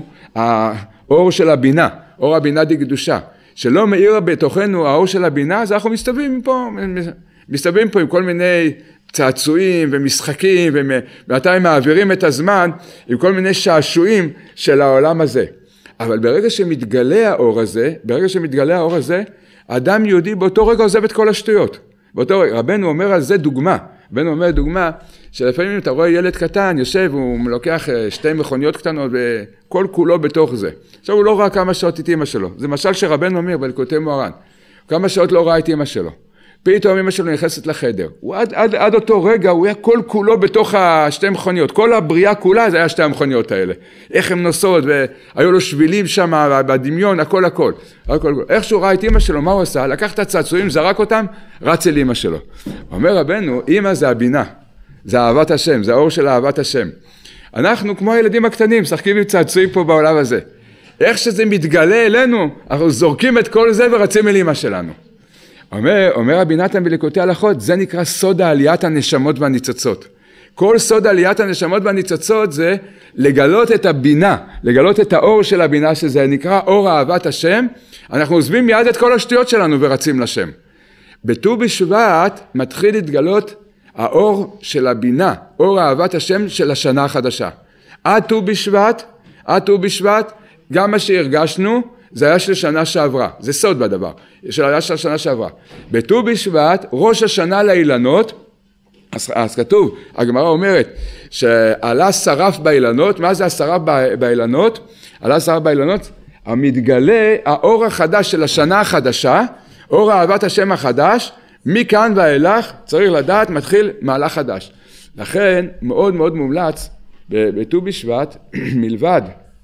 האור של הבינה, אור הבינה דקדושה. שלא מאיר בתוכנו האור של הבינה, אז אנחנו מסתובבים פה, מסתובבים פה עם כל מיני צעצועים ומשחקים, ומתי מעבירים את הזמן עם כל מיני שעשועים של העולם הזה. אבל ברגע שמתגלה האור הזה, ברגע שמתגלה האור הזה, האדם יהודי באותו רגע עוזב את כל השטויות. באותו רגע, רבנו אומר על זה דוגמה. רבנו אומר דוגמה, שלפעמים אתה רואה ילד קטן, יושב, הוא לוקח שתי מכוניות קטנות, וכל כולו בתוך זה. עכשיו הוא לא ראה כמה שעות את אמא שלו. זה משל שרבנו אומר בליקוטי מוהר"ן. כמה שעות לא ראה את אמא שלו. פתאום אמא שלו נכנסת לחדר. הוא עד, עד, עד אותו רגע, הוא היה כל כולו בתוך השתי מכוניות. כל הבריאה כולה, זה היה שתי המכוניות האלה. איך הן נוסעות, והיו לו שבילים שם, בדמיון, הכל הכל. הכל, הכל. איך שהוא ראה את אמא שלו, מה הוא עשה? לקח את הצעצועים, זרק אותם, רץ אל אמא שלו. אומר רבנו, אמא זה הבינה. זה אהבת השם, זה האור של אהבת השם. אנחנו כמו הילדים הקטנים, משחקים עם צעצועים פה בעולם הזה. איך שזה מתגלה אלינו, אנחנו זורקים את כל זה ורצים אל אמא שלנו. אומר, אומר רבי נתן בליקוטי הלכות, זה נקרא סוד העליית הנשמות והניצוצות. כל סוד עליית הנשמות והניצוצות זה לגלות את הבינה, לגלות את האור של הבינה, שזה נקרא אור אהבת השם. אנחנו עוזבים מיד את כל השטויות שלנו ורצים לשם. בט"ו בשבט מתחיל להתגלות האור של הבינה, אור אהבת השם של השנה החדשה. עד ט"ו בשבט, עד ט"ו בשבט, גם מה שהרגשנו, זה היה של שנה שעברה, זה סוד בדבר, של היה של שנה שעברה. בט"ו בשבט, ראש השנה לאילנות, אז, אז כתוב, הגמרא אומרת, שעלה שרף באילנות, מה זה השרף באילנות? עלה שרף באילנות, המתגלה, האור החדש של השנה החדשה, אור אהבת השם החדש, מכאן ואילך צריך לדעת, מתחיל מהלך חדש. לכן, מאוד מאוד מומלץ, בט"ו בשבט, מלבד,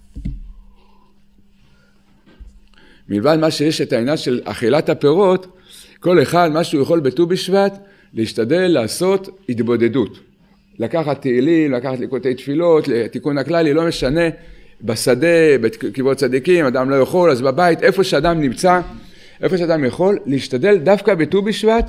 מלבד מה שיש את העניין של אכילת הפירות, כל אחד, מה שהוא יכול בט"ו בשבט, להשתדל לעשות התבודדות. לקחת תהילים, לקחת ליקוטי תפילות, לתיקון הכללי, לא משנה, בשדה, בקברות צדיקים, אדם לא יכול, אז בבית, איפה שאדם נמצא, איפה שאדם יכול, להשתדל דווקא בט"ו בשבט,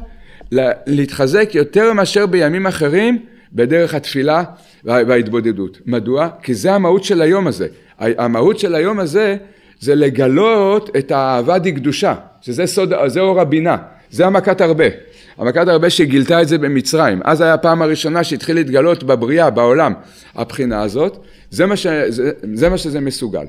להתחזק יותר מאשר בימים אחרים, בדרך התפילה וההתבודדות. מדוע? כי זה המהות של היום הזה. המהות של היום הזה, זה לגלות את האהבה דקדושה, שזה סוד, זה אור הבינה, זה המכת הרבה. המכת הרבה שגילתה את זה במצרים. אז היה הפעם הראשונה שהתחיל להתגלות בבריאה, בעולם, הבחינה הזאת. זה מה, ש, זה, זה מה שזה מסוגל.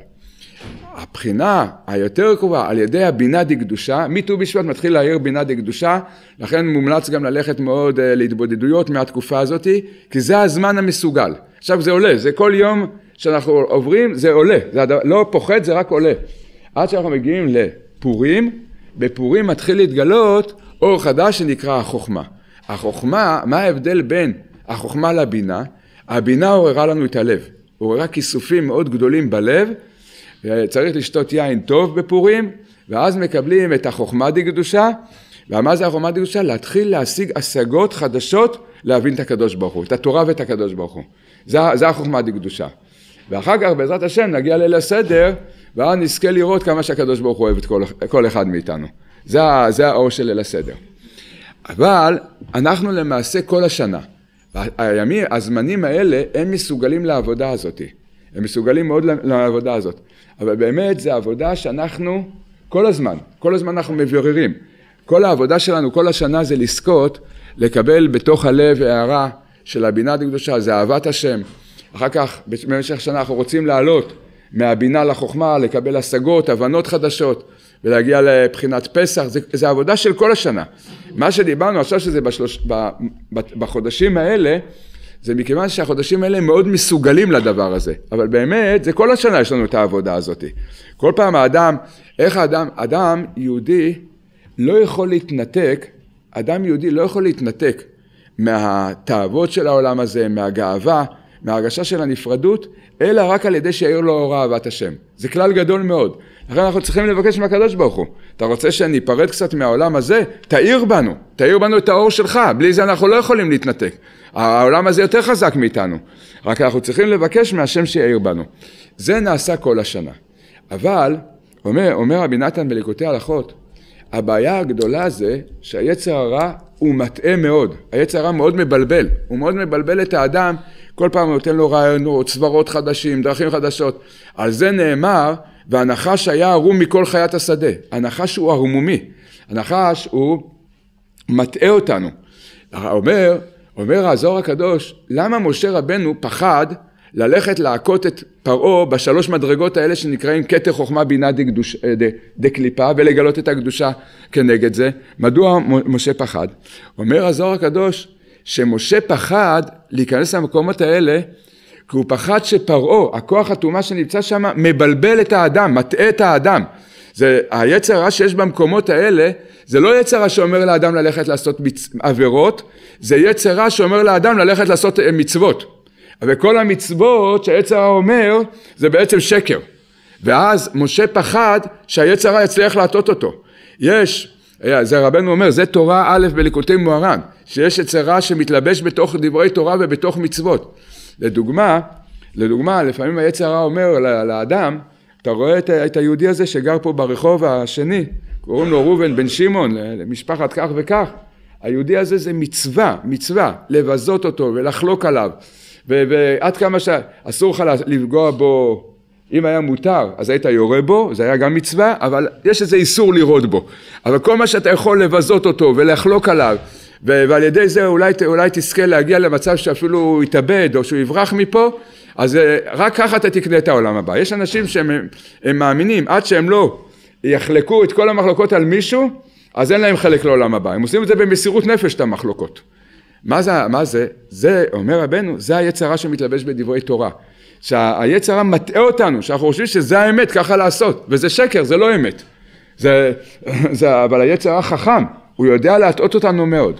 הבחינה היותר קרובה על ידי הבינה דקדושה, מט"ו בשבט מתחיל להעיר בינה דקדושה, לכן מומלץ גם ללכת מאוד להתבודדויות מהתקופה הזאת, כי זה הזמן המסוגל. עכשיו זה עולה, זה כל יום שאנחנו עוברים, זה עולה, זה לא פוחד, זה רק עולה. עד שאנחנו מגיעים לפורים, בפורים מתחיל להתגלות אור חדש שנקרא החוכמה. החוכמה, מה ההבדל בין החוכמה לבינה? הבינה עוררה לנו את הלב, עוררה כיסופים מאוד גדולים בלב, צריך לשתות יין טוב בפורים, ואז מקבלים את החוכמה דקדושה, ומה זה החוכמה דקדושה? להתחיל להשיג השגות חדשות, להבין את הקדוש ברוך הוא, את התורה ואת הקדוש ברוך הוא. זה, זה החוכמה דקדושה. ואחר כך בעזרת השם נגיע ליל הסדר, ואז נזכה לראות כמה שהקדוש ברוך הוא אוהב את כל, כל אחד מאיתנו. זה, זה האור של ליל הסדר. אבל אנחנו למעשה כל השנה, הימים, הזמנים האלה, הם מסוגלים לעבודה הזאת. הם מסוגלים מאוד לעבודה הזאת. אבל באמת זה עבודה שאנחנו כל הזמן, כל הזמן אנחנו מבררים. כל העבודה שלנו, כל השנה זה לזכות, לקבל בתוך הלב הערה של הבינה דקדושה, זה אהבת השם. אחר כך, במשך שנה אנחנו רוצים לעלות מהבינה לחוכמה, לקבל השגות, הבנות חדשות, ולהגיע לבחינת פסח, זה, זה עבודה של כל השנה. מה שדיברנו עכשיו שזה בשלוש, ב, ב, בחודשים האלה, זה מכיוון שהחודשים האלה מאוד מסוגלים לדבר הזה. אבל באמת, זה כל השנה יש לנו את העבודה הזאת. כל פעם האדם, איך האדם, אדם יהודי לא יכול להתנתק, אדם יהודי לא יכול להתנתק מהתאוות של העולם הזה, מהגאווה, מההרגשה של הנפרדות, אלא רק על ידי שיעיר לו אור אהבת השם. זה כלל גדול מאוד. לכן אנחנו צריכים לבקש מהקדוש ברוך הוא. אתה רוצה שניפרד קצת מהעולם הזה? תאיר בנו. תאיר בנו את האור שלך. בלי זה אנחנו לא יכולים להתנתק. העולם הזה יותר חזק מאיתנו. רק אנחנו צריכים לבקש מהשם שיעיר בנו. זה נעשה כל השנה. אבל, אומר, אומר רבי נתן בליקוטי הלכות, הבעיה הגדולה זה שהיצר הרע הוא מטעה מאוד. היצר הרע מאוד מבלבל. הוא מאוד מבלבל את האדם. כל פעם הוא נותן לו רעיונות, סברות חדשים, דרכים חדשות. על זה נאמר, והנחש היה ערום מכל חיית השדה. הנחש הוא ערמומי. הנחש הוא מטעה אותנו. אומר, אומר הזוהר הקדוש, למה משה רבנו פחד ללכת לעקות את פרעה בשלוש מדרגות האלה שנקראים כתר חוכמה בינה דקליפה, ולגלות את הקדושה כנגד זה? מדוע משה פחד? אומר הזוהר הקדוש שמשה פחד להיכנס למקומות האלה, כי הוא פחד שפרעה, הכוח הטומאה שנמצא שם, מבלבל את האדם, מטעה את האדם. זה היצר הרע שיש במקומות האלה, זה לא יצר רע שאומר לאדם ללכת לעשות עבירות, זה יצר רע שאומר לאדם ללכת לעשות מצוות. וכל המצוות שהיצר הרע אומר, זה בעצם שקר. ואז משה פחד שהיצר הרע יצליח להטות אותו. יש, זה רבנו אומר, זה תורה א' בליקוטי מוהר"ן, שיש יצר רע שמתלבש בתוך דברי תורה ובתוך מצוות. לדוגמה, לדוגמה, לפעמים היצר הרע אומר לאדם, אתה רואה את, את היהודי הזה שגר פה ברחוב השני, קוראים לו ראובן בן שמעון, למשפחת כך וכך, היהודי הזה זה מצווה, מצווה, לבזות אותו ולחלוק עליו, ו- ועד כמה שאסור לך לפגוע בו, אם היה מותר, אז היית יורה בו, זה היה גם מצווה, אבל יש איזה איסור לראות בו. אבל כל מה שאתה יכול לבזות אותו ולחלוק עליו, ו- ועל ידי זה אולי, אולי תזכה להגיע למצב שאפילו הוא יתאבד או שהוא יברח מפה, אז רק ככה אתה תקנה את העולם הבא. יש אנשים שהם הם מאמינים, עד שהם לא יחלקו את כל המחלוקות על מישהו, אז אין להם חלק לעולם הבא. הם עושים את זה במסירות נפש, את המחלוקות. מה זה? מה זה? זה, אומר רבנו, זה היצר הרע שמתלבש בדברי תורה. שהיצר הרע מטעה אותנו, שאנחנו חושבים שזה האמת, ככה לעשות. וזה שקר, זה לא אמת. זה, זה, אבל היצר הרע חכם, הוא יודע להטעות אותנו מאוד.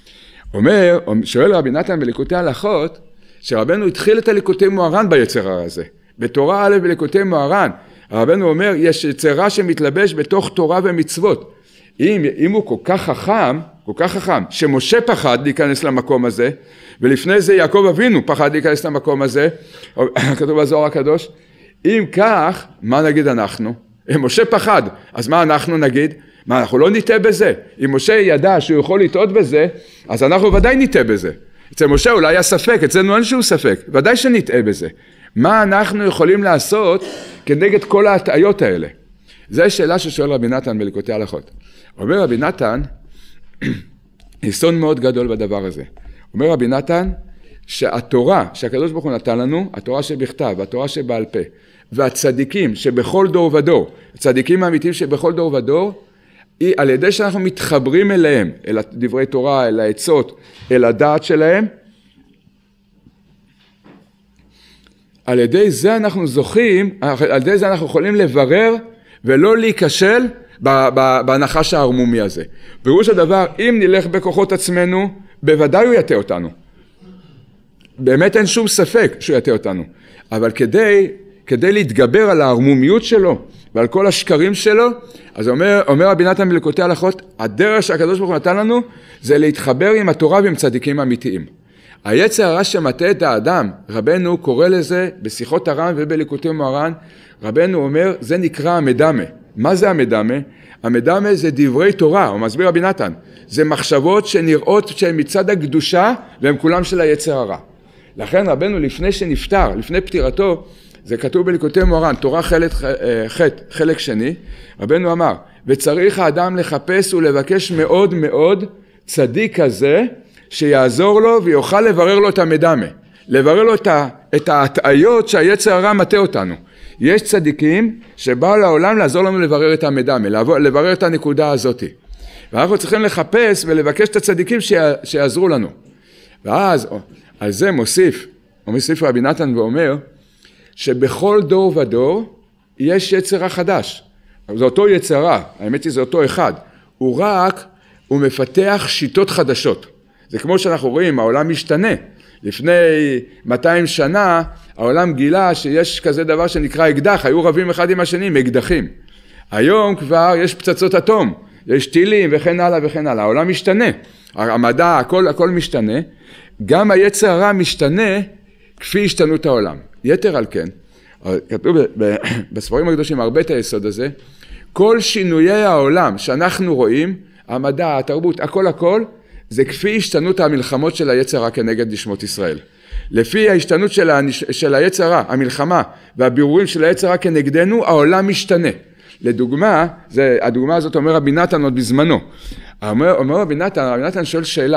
אומר, שואל רבי נתן בליקוטי הלכות, שרבנו התחיל את הליקוטי מוהר"ן ביצר הרע הזה. בתורה א' בליקוטי מוהר"ן, רבנו אומר, יש יצר רע שמתלבש בתוך תורה ומצוות. אם, אם הוא כל כך חכם, כל כך חכם, שמשה פחד להיכנס למקום הזה, ולפני זה יעקב אבינו פחד להיכנס למקום הזה, כתוב בזוהר הקדוש, אם כך, מה נגיד אנחנו? אם משה פחד, אז מה אנחנו נגיד? מה, אנחנו לא ניטה בזה? אם משה ידע שהוא יכול לטעות בזה, אז אנחנו ודאי ניטה בזה. אצל משה אולי היה ספק, אצלנו אין שום ספק, ודאי שנטעה בזה. מה אנחנו יכולים לעשות כנגד כל ההטעיות האלה? זו שאלה ששואל רבי נתן בליקוטי הלכות. אומר רבי נתן, יסוד מאוד גדול בדבר הזה. אומר רבי נתן, שהתורה שהקדוש ברוך הוא נתן לנו, התורה שבכתב, התורה שבעל פה, והצדיקים שבכל דור ודור, הצדיקים האמיתיים שבכל דור ודור, היא על ידי שאנחנו מתחברים אליהם, אל דברי תורה, אל העצות, אל הדעת שלהם, על ידי זה אנחנו זוכים, על ידי זה אנחנו יכולים לברר ולא להיכשל בנחש הערמומי הזה. פירוש הדבר, אם נלך בכוחות עצמנו, בוודאי הוא יטעה אותנו. באמת אין שום ספק שהוא יטעה אותנו. אבל כדי, כדי להתגבר על הערמומיות שלו ועל כל השקרים שלו, אז אומר, אומר רבי נתן בליקוטי הלכות, הדרך שהקדוש ברוך הוא נתן לנו, זה להתחבר עם התורה ועם צדיקים אמיתיים. היצר הרע שמטעה את האדם, רבנו קורא לזה בשיחות הר"ן ובליקוטי מוהר"ן, רבנו אומר, זה נקרא המדמה. מה זה המדמה? המדמה זה דברי תורה, הוא מסביר רבי נתן. זה מחשבות שנראות שהן מצד הקדושה, והן כולם של היצר הרע. לכן רבנו לפני שנפטר, לפני פטירתו, זה כתוב בליקוטי מוהר"ן, תורה חלק, חלק, חלק שני, רבנו אמר, וצריך האדם לחפש ולבקש מאוד מאוד צדיק כזה, שיעזור לו ויוכל לברר לו את המדמה. לברר לו את ההטעיות שהיצר הרע מטעה אותנו. יש צדיקים שבאו לעולם לעזור לנו לברר את המדמה, לברר את הנקודה הזאת. ואנחנו צריכים לחפש ולבקש את הצדיקים שיעזרו לנו. ואז על זה מוסיף, מוסיף רבי נתן ואומר, שבכל דור ודור יש יצר רע חדש. זה אותו יצר רע, האמת היא זה אותו אחד. הוא רק, הוא מפתח שיטות חדשות. זה כמו שאנחנו רואים, העולם משתנה. לפני מאתיים שנה העולם גילה שיש כזה דבר שנקרא אקדח, היו רבים אחד עם השני עם אקדחים. היום כבר יש פצצות אטום, יש טילים וכן הלאה וכן הלאה, העולם משתנה, המדע, הכל, הכל משתנה, גם היצר הרע משתנה כפי השתנות העולם. יתר על כן, כתוב בספרים הקדושים הרבה את היסוד הזה, כל שינויי העולם שאנחנו רואים, המדע, התרבות, הכל הכל, זה כפי השתנות המלחמות של היצר הרע כנגד נשמות ישראל. לפי ההשתנות של, הנש... של היצר הרע, המלחמה והבירורים של היצר הרע כנגדנו, העולם משתנה. לדוגמה, זה, הדוגמה הזאת אומר רבי נתן עוד בזמנו. אומר, אומר רבי נתן, רבי נתן שואל שאלה,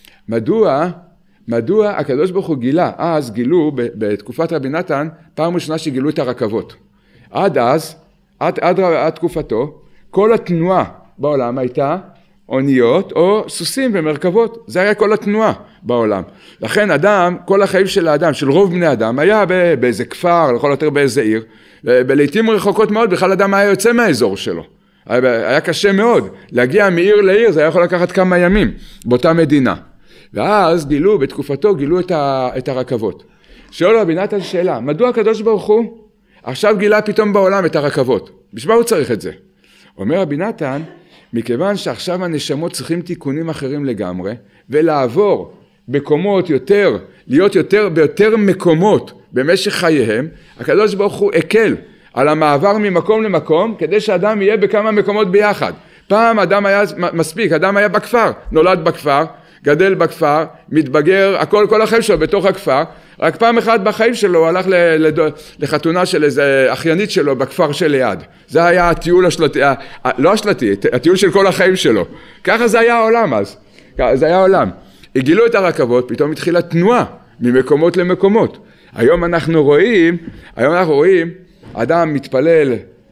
מדוע, מדוע הקדוש ברוך הוא גילה, אז גילו בתקופת רבי נתן, פעם ראשונה שגילו את הרכבות. עד אז, עד, עד, עד תקופתו, כל התנועה בעולם הייתה אוניות או סוסים ומרכבות, זה היה כל התנועה בעולם. לכן אדם, כל החיים של האדם, של רוב בני אדם, היה באיזה כפר, לכל יותר באיזה עיר, בלעיתים רחוקות מאוד, בכלל אדם היה יוצא מהאזור שלו. היה, היה קשה מאוד, להגיע מעיר לעיר, זה היה יכול לקחת כמה ימים באותה מדינה. ואז גילו, בתקופתו גילו את, ה, את הרכבות. שואל רבי נתן שאלה, מדוע הקדוש ברוך הוא עכשיו גילה פתאום בעולם את הרכבות? בשביל מה הוא צריך את זה? אומר רבי נתן, מכיוון שעכשיו הנשמות צריכים תיקונים אחרים לגמרי, ולעבור מקומות יותר, להיות יותר ביותר מקומות במשך חייהם, הקדוש ברוך הוא הקל על המעבר ממקום למקום, כדי שאדם יהיה בכמה מקומות ביחד. פעם אדם היה מספיק, אדם היה בכפר, נולד בכפר, גדל בכפר, מתבגר, הכל, כל החיים שלו בתוך הכפר, רק פעם אחת בחיים שלו הוא הלך לחתונה של איזה אחיינית שלו בכפר שליד. זה היה הטיול השלטי, לא השלטי, הטיול של כל החיים שלו. ככה זה היה העולם אז, זה היה העולם. הגילו את הרכבות, פתאום התחילה תנועה ממקומות למקומות. היום אנחנו רואים, היום אנחנו רואים, אדם מתפלל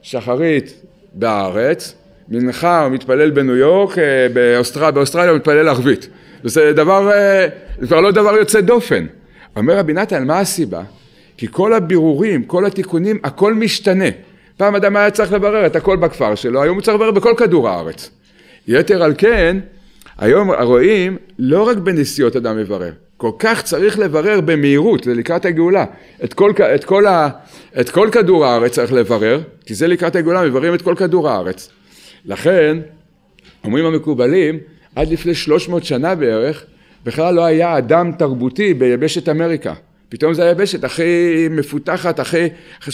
שחרית בארץ, מנחה הוא מתפלל בניו יורק, באוסטרליה, באוסטרליה הוא מתפלל ערבית. זה דבר, זה כבר לא דבר יוצא דופן. אומר רבי נתן, מה הסיבה? כי כל הבירורים, כל התיקונים, הכל משתנה. פעם אדם היה צריך לברר את הכל בכפר שלו, היום הוא צריך לברר בכל כדור הארץ. יתר על כן, היום רואים, לא רק בנסיעות אדם מברר, כל כך צריך לברר במהירות, זה לקראת הגאולה. את כל, את כל, ה, את כל כדור הארץ צריך לברר, כי זה לקראת הגאולה, מבררים את כל כדור הארץ. לכן, אומרים המקובלים, עד לפני שלוש מאות שנה בערך, בכלל לא היה אדם תרבותי ביבשת אמריקה. פתאום זה היבשת הכי מפותחת, הכי...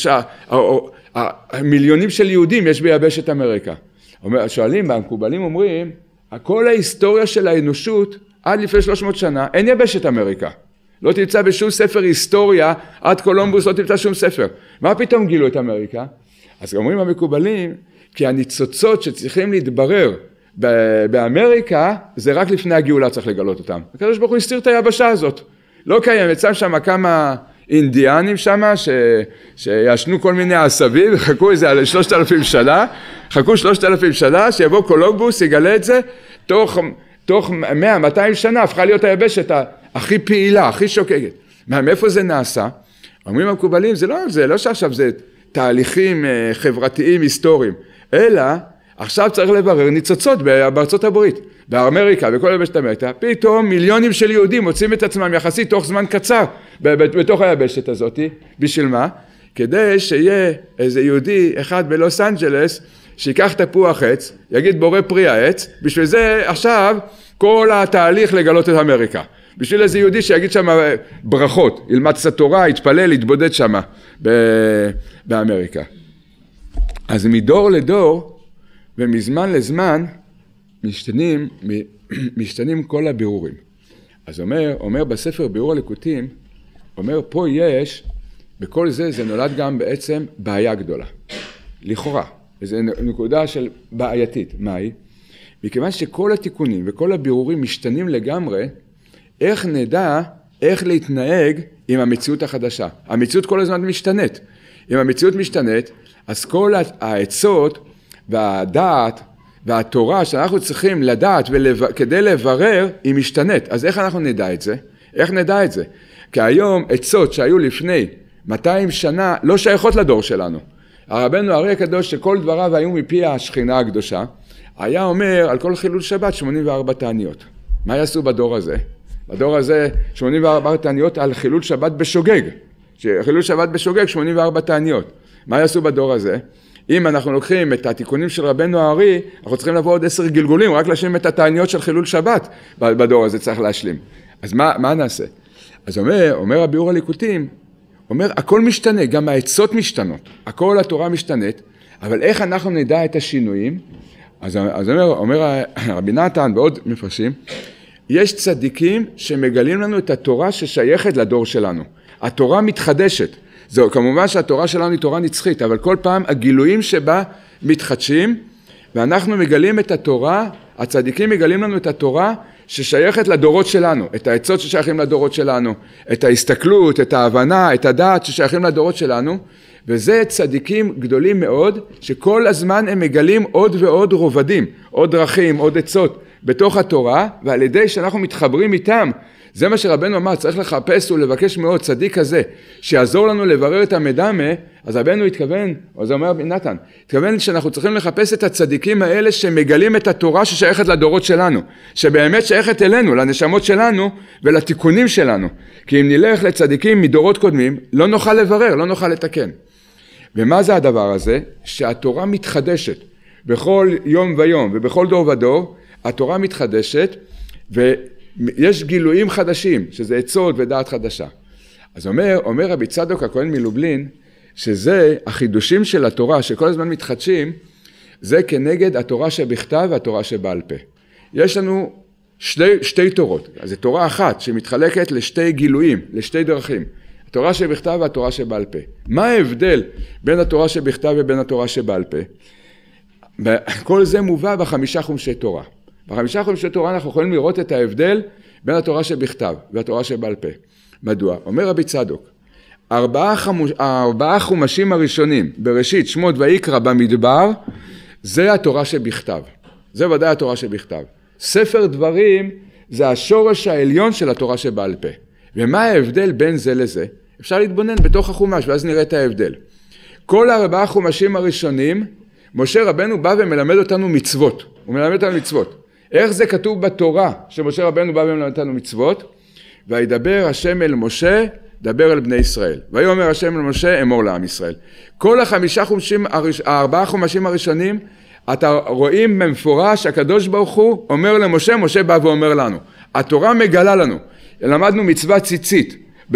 מיליונים של יהודים יש ביבשת אמריקה. שואלים, המקובלים אומרים, כל ההיסטוריה של האנושות, עד לפני שלוש מאות שנה, אין יבשת אמריקה. לא תמצא בשום ספר היסטוריה, עד קולומבוס לא תמצא שום ספר. מה פתאום גילו את אמריקה? אז אומרים המקובלים, כי הניצוצות שצריכים להתברר באמריקה, זה רק לפני הגאולה צריך לגלות אותם. הקדוש ברוך הוא הסתיר את היבשה הזאת. לא קיים, יצא שם כמה אינדיאנים שם, ש... שישנו כל מיני עשבים, וחכו איזה על שלושת אלפים שנה, חכו שלושת אלפים שנה, שיבוא קולומבוס, יגלה את זה, תוך, תוך מאה מאתיים שנה, הפכה להיות היבשת הכי פעילה, הכי שוקקת. מאיפה זה נעשה? אומרים המקובלים, זה לא זה, לא שעכשיו זה תהליכים חברתיים, היסטוריים, אלא עכשיו צריך לברר ניצוצות בארצות הברית, באמריקה, בכל יבשת אמריקה, פתאום מיליונים של יהודים מוצאים את עצמם יחסית תוך זמן קצר בתוך היבשת הזאת. בשביל מה? כדי שיהיה איזה יהודי אחד בלוס אנג'לס שיקח תפוח עץ, יגיד בורא פרי העץ, בשביל זה עכשיו כל התהליך לגלות את אמריקה. בשביל איזה יהודי שיגיד שם ברכות, ילמד קצת תורה, יתפלל, יתבודד שם באמריקה. אז מדור לדור, ומזמן לזמן משתנים, משתנים כל הבירורים. אז אומר, אומר בספר בירור הליקוטים, אומר פה יש, בכל זה זה נולד גם בעצם בעיה גדולה. לכאורה, זו נקודה של בעייתית. מה היא? מכיוון שכל התיקונים וכל הבירורים משתנים לגמרי, איך נדע איך להתנהג עם המציאות החדשה. המציאות כל הזמן משתנית. אם המציאות משתנית, אז כל העצות והדעת והתורה שאנחנו צריכים לדעת ולב... כדי לברר היא משתנית. אז איך אנחנו נדע את זה? איך נדע את זה? כי היום עצות שהיו לפני מאתיים שנה לא שייכות לדור שלנו. הרבנו הארי הקדוש שכל דבריו היו מפי השכינה הקדושה, היה אומר על כל חילול שבת שמונים וארבע תעניות. מה יעשו בדור הזה? בדור הזה שמונים וארבע תעניות על חילול שבת בשוגג. חילול שבת בשוגג, שמונים וארבע תעניות. מה יעשו בדור הזה? אם אנחנו לוקחים את התיקונים של רבנו הארי, אנחנו צריכים לבוא עוד עשר גלגולים, רק להשלים את התעניות של חילול שבת בדור הזה צריך להשלים. אז מה, מה נעשה? אז אומר, אומר הביאור הליקוטים, אומר, הכל משתנה, גם העצות משתנות, הכל התורה משתנית, אבל איך אנחנו נדע את השינויים? אז, אז אומר, אומר רבי נתן ועוד מפרשים, יש צדיקים שמגלים לנו את התורה ששייכת לדור שלנו. התורה מתחדשת. זהו, כמובן שהתורה שלנו היא תורה נצחית, אבל כל פעם הגילויים שבה מתחדשים, ואנחנו מגלים את התורה, הצדיקים מגלים לנו את התורה ששייכת לדורות שלנו, את העצות ששייכים לדורות שלנו, את ההסתכלות, את ההבנה, את הדעת ששייכים לדורות שלנו, וזה צדיקים גדולים מאוד, שכל הזמן הם מגלים עוד ועוד רובדים, עוד דרכים, עוד עצות בתוך התורה, ועל ידי שאנחנו מתחברים איתם, זה מה שרבנו אמר, צריך לחפש ולבקש מאוד צדיק כזה, שיעזור לנו לברר את המדמה, אז רבנו התכוון, או זה אומר נתן, התכוון שאנחנו צריכים לחפש את הצדיקים האלה שמגלים את התורה ששייכת לדורות שלנו, שבאמת שייכת אלינו, לנשמות שלנו ולתיקונים שלנו, כי אם נלך לצדיקים מדורות קודמים, לא נוכל לברר, לא נוכל לתקן. ומה זה הדבר הזה? שהתורה מתחדשת, בכל יום ויום ובכל דור ודור, התורה מתחדשת, ו... יש גילויים חדשים, שזה עצות ודעת חדשה. אז אומר, אומר רבי צדוק הכהן מלובלין, שזה החידושים של התורה, שכל הזמן מתחדשים, זה כנגד התורה שבכתב והתורה שבעל פה. יש לנו שתי, שתי תורות, אז זו תורה אחת שמתחלקת לשתי גילויים, לשתי דרכים. התורה שבכתב והתורה שבעל פה. מה ההבדל בין התורה שבכתב ובין התורה שבעל פה? כל זה מובא בחמישה חומשי תורה. בחמישה חומשי תורה אנחנו יכולים לראות את ההבדל בין התורה שבכתב והתורה שבעל פה. מדוע? אומר רבי צדוק, ארבעה, חמוש, ארבעה חומשים הראשונים, בראשית, שמות ויקרא במדבר, זה התורה שבכתב. זה ודאי התורה שבכתב. ספר דברים זה השורש העליון של התורה שבעל פה. ומה ההבדל בין זה לזה? אפשר להתבונן בתוך החומש ואז נראה את ההבדל. כל ארבעה חומשים הראשונים, משה רבנו בא ומלמד אותנו מצוות. הוא מלמד אותנו מצוות. איך זה כתוב בתורה שמשה רבנו בא ומלמד אותנו מצוות? וידבר השם אל משה, דבר אל בני ישראל. ויאמר השם אל משה, אמור לעם ישראל. כל החמישה חומשים, הארבעה חומשים הראשונים, אתה רואים במפורש, הקדוש ברוך הוא אומר למשה, משה בא ואומר לנו. התורה מגלה לנו. למדנו מצווה ציצית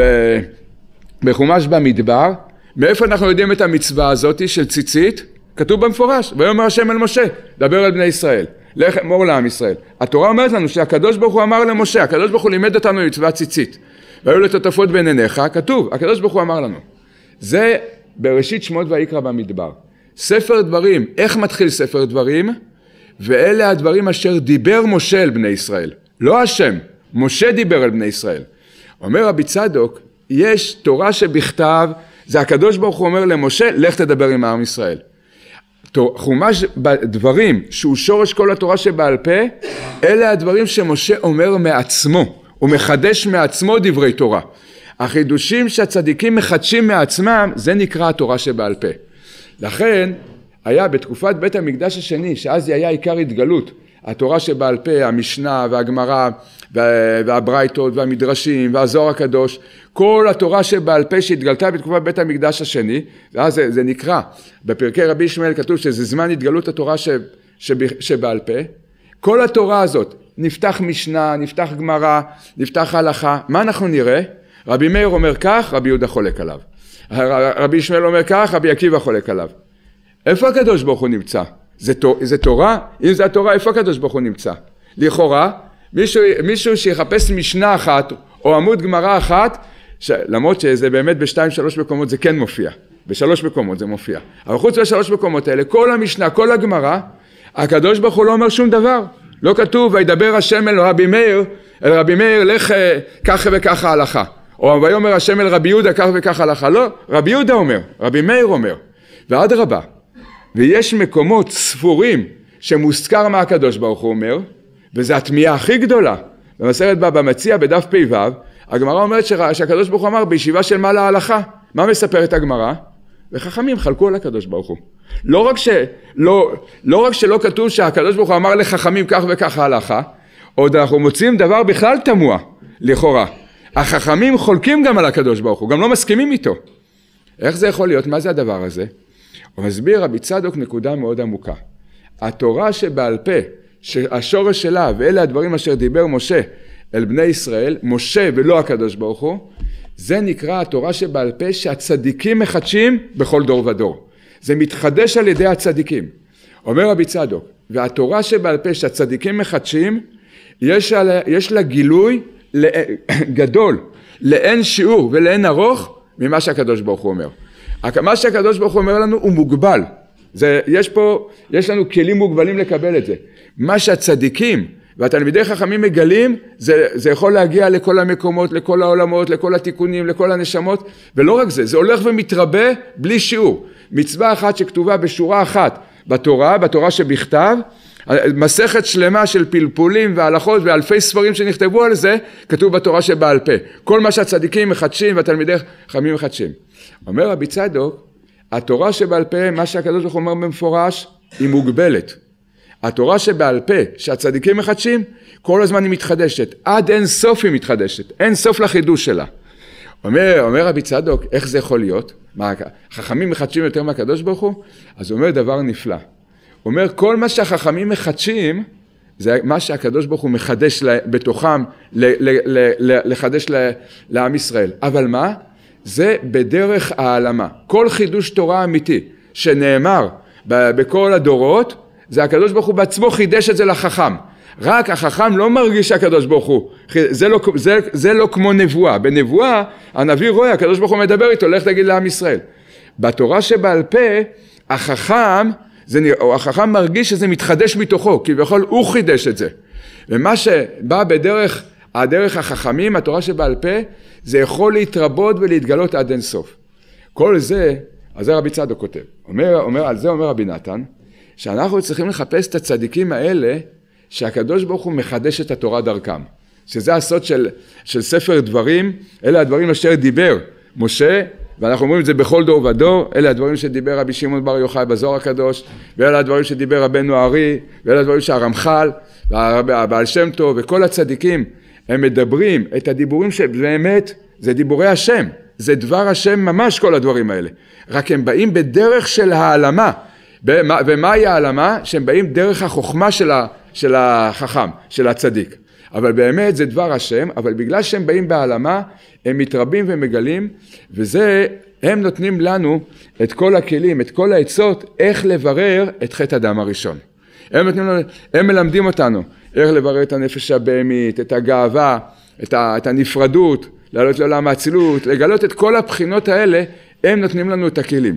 בחומש במדבר. מאיפה אנחנו יודעים את המצווה הזאת של ציצית? כתוב במפורש, ויאמר השם אל משה, דבר אל בני ישראל. לך אמור לעם ישראל. התורה אומרת לנו שהקדוש ברוך הוא אמר למשה, הקדוש ברוך הוא לימד אותנו מצווה ציצית. והיו לטוטפות בין עיניך, כתוב, הקדוש ברוך הוא אמר לנו. זה בראשית שמות ויקרא במדבר. ספר דברים, איך מתחיל ספר דברים? ואלה הדברים אשר דיבר משה אל בני ישראל. לא השם, משה דיבר אל בני ישראל. אומר רבי צדוק, יש תורה שבכתב, זה הקדוש ברוך הוא אומר למשה, לך תדבר עם העם ישראל. חומש בדברים שהוא שורש כל התורה שבעל פה, אלה הדברים שמשה אומר מעצמו, הוא מחדש מעצמו דברי תורה. החידושים שהצדיקים מחדשים מעצמם, זה נקרא התורה שבעל פה. לכן היה בתקופת בית המקדש השני, שאז היה עיקר התגלות, התורה שבעל פה, המשנה והגמרא והברייתות והמדרשים והזוהר הקדוש, כל התורה שבעל פה שהתגלתה בתקופת בית המקדש השני, ואז זה, זה נקרא, בפרקי רבי ישמעאל כתוב שזה זמן התגלות התורה ש, שבעל פה, כל התורה הזאת, נפתח משנה, נפתח גמרא, נפתח הלכה, מה אנחנו נראה? רבי מאיר אומר כך, רבי יהודה חולק עליו. רבי ישמעאל אומר כך, רבי עקיבא חולק עליו. איפה הקדוש ברוך הוא נמצא? זה, זה תורה? אם זה התורה, איפה הקדוש ברוך הוא נמצא? לכאורה, מישהו, מישהו שיחפש משנה אחת, או עמוד גמרא אחת, ש... למרות שזה באמת בשתיים, שלוש מקומות זה כן מופיע. בשלוש מקומות זה מופיע. אבל חוץ לשלוש מקומות האלה, כל המשנה, כל הגמרא, הקדוש ברוך הוא לא אומר שום דבר. לא כתוב, וידבר השם אל רבי מאיר, אל רבי מאיר, לך ככה וככה הלכה. או ויאמר השם אל רבי יהודה, כך וככה הלכה. לא, רבי יהודה אומר, רבי מאיר אומר. ואדרבה, ויש מקומות ספורים שמוזכר מה הקדוש ברוך הוא אומר, וזו התמיהה הכי גדולה. במסכת בבא מציעא בדף פ"ו, הגמרא אומרת שהקדוש ברוך הוא אמר בישיבה של מעלה ההלכה. מה מספרת הגמרא? וחכמים חלקו על הקדוש ברוך הוא. לא רק, שלא, לא רק שלא כתוב שהקדוש ברוך הוא אמר לחכמים כך וכך ההלכה, עוד אנחנו מוצאים דבר בכלל תמוה. לכאורה. החכמים חולקים גם על הקדוש ברוך הוא, גם לא מסכימים איתו. איך זה יכול להיות? מה זה הדבר הזה? הוא מסביר רבי צדוק נקודה מאוד עמוקה. התורה שבעל פה, שהשורש שלה, ואלה הדברים אשר דיבר משה אל בני ישראל, משה ולא הקדוש ברוך הוא, זה נקרא התורה שבעל פה שהצדיקים מחדשים בכל דור ודור. זה מתחדש על ידי הצדיקים. אומר רבי צדוק, והתורה שבעל פה שהצדיקים מחדשים, יש לה, יש לה גילוי גדול, לאין שיעור ולאין ארוך ממה שהקדוש ברוך הוא אומר. מה שהקדוש ברוך הוא אומר לנו הוא מוגבל. זה, יש פה, יש לנו כלים מוגבלים לקבל את זה. מה שהצדיקים והתלמידי חכמים מגלים, זה, זה יכול להגיע לכל המקומות, לכל העולמות, לכל התיקונים, לכל הנשמות, ולא רק זה, זה הולך ומתרבה בלי שיעור. מצווה אחת שכתובה בשורה אחת בתורה, בתורה שבכתב, מסכת שלמה של פלפולים והלכות ואלפי ספרים שנכתבו על זה, כתוב בתורה שבעל פה. כל מה שהצדיקים מחדשים והתלמידי חכמים מחדשים. אומר רבי צדוק, התורה שבעל פה, מה שהקדוש ברוך הוא אומר במפורש, היא מוגבלת. התורה שבעל פה, שהצדיקים מחדשים, כל הזמן היא מתחדשת. עד אין סוף היא מתחדשת. אין סוף לחידוש שלה. אומר, אומר רבי צדוק, איך זה יכול להיות? מה, חכמים מחדשים יותר מהקדוש ברוך הוא? אז הוא אומר דבר נפלא. הוא אומר, כל מה שהחכמים מחדשים, זה מה שהקדוש ברוך הוא מחדש בתוכם, לחדש לעם ישראל. אבל מה? זה בדרך העלמה. כל חידוש תורה אמיתי שנאמר בכל הדורות, זה הקדוש ברוך הוא בעצמו חידש את זה לחכם. רק החכם לא מרגיש שהקדוש ברוך הוא. זה לא, זה, זה לא כמו נבואה. בנבואה, הנביא רואה, הקדוש ברוך הוא מדבר איתו, לך תגיד לעם ישראל. בתורה שבעל פה, החכם, זה, או החכם מרגיש שזה מתחדש מתוכו, כי בכל הוא חידש את זה. ומה שבא בדרך, הדרך החכמים, התורה שבעל פה, זה יכול להתרבות ולהתגלות עד אין סוף. כל זה, אז זה רבי צדוק כותב. אומר, אומר, על זה אומר רבי נתן, שאנחנו צריכים לחפש את הצדיקים האלה, שהקדוש ברוך הוא מחדש את התורה דרכם. שזה הסוד של, של ספר דברים, אלה הדברים אשר דיבר משה, ואנחנו אומרים את זה בכל דור ודור, אלה הדברים שדיבר רבי שמעון בר יוחאי בזוהר הקדוש, ואלה הדברים שדיבר רבנו הארי, ואלה הדברים שהרמח"ל, והבעל שם טוב, וכל הצדיקים, הם מדברים את הדיבורים שבאמת, זה דיבורי השם, זה דבר השם ממש כל הדברים האלה. רק הם באים בדרך של העלמה, ומהי העלמה? שהם באים דרך החוכמה של, ה, של החכם, של הצדיק. אבל באמת זה דבר השם, אבל בגלל שהם באים בהעלמה, הם מתרבים ומגלים, וזה, הם נותנים לנו את כל הכלים, את כל העצות, איך לברר את חטא האדם הראשון. הם נותנים לנו, הם מלמדים אותנו, איך לברר את הנפש הבהמית, את הגאווה, את, ה, את הנפרדות, לעלות לעולם האצילות, לגלות את כל הבחינות האלה, הם נותנים לנו את הכלים.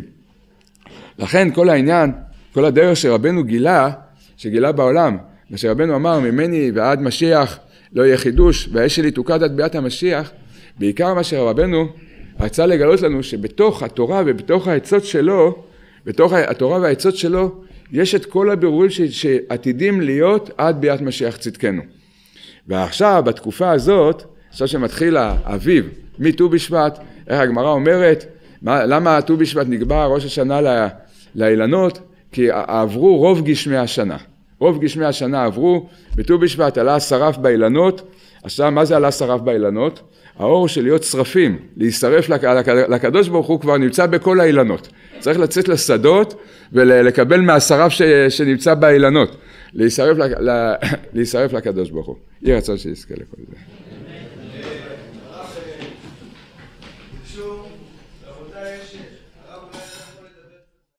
לכן כל העניין, כל הדרך שרבנו גילה, שגילה בעולם, מה שרבנו אמר, ממני ועד משיח לא יהיה חידוש, והאש שלי תוקד עד ביאת המשיח, בעיקר מה שרבנו רצה לגלות לנו, שבתוך התורה ובתוך העצות שלו, בתוך התורה והעצות שלו, יש את כל הבירורים שעתידים להיות עד ביאת משיח צדקנו. ועכשיו, בתקופה הזאת, עכשיו שמתחיל האביב, מט"ו בשבט, איך הגמרא אומרת, מה, למה ט"ו בשבט נקבע ראש השנה ל, לאילנות? כי עברו רוב גשמי השנה. רוב גשמי השנה עברו, בט"ו בשבט עלה שרף באילנות. עכשיו, מה זה עלה שרף באילנות? האור של להיות שרפים, להישרף לקדוש ברוך הוא כבר נמצא בכל האילנות. צריך לצאת לשדות ולקבל מהשרף ש, שנמצא באילנות. להישרף, להישרף לקדוש ברוך הוא. יהי רצון שיזכה לכל זה.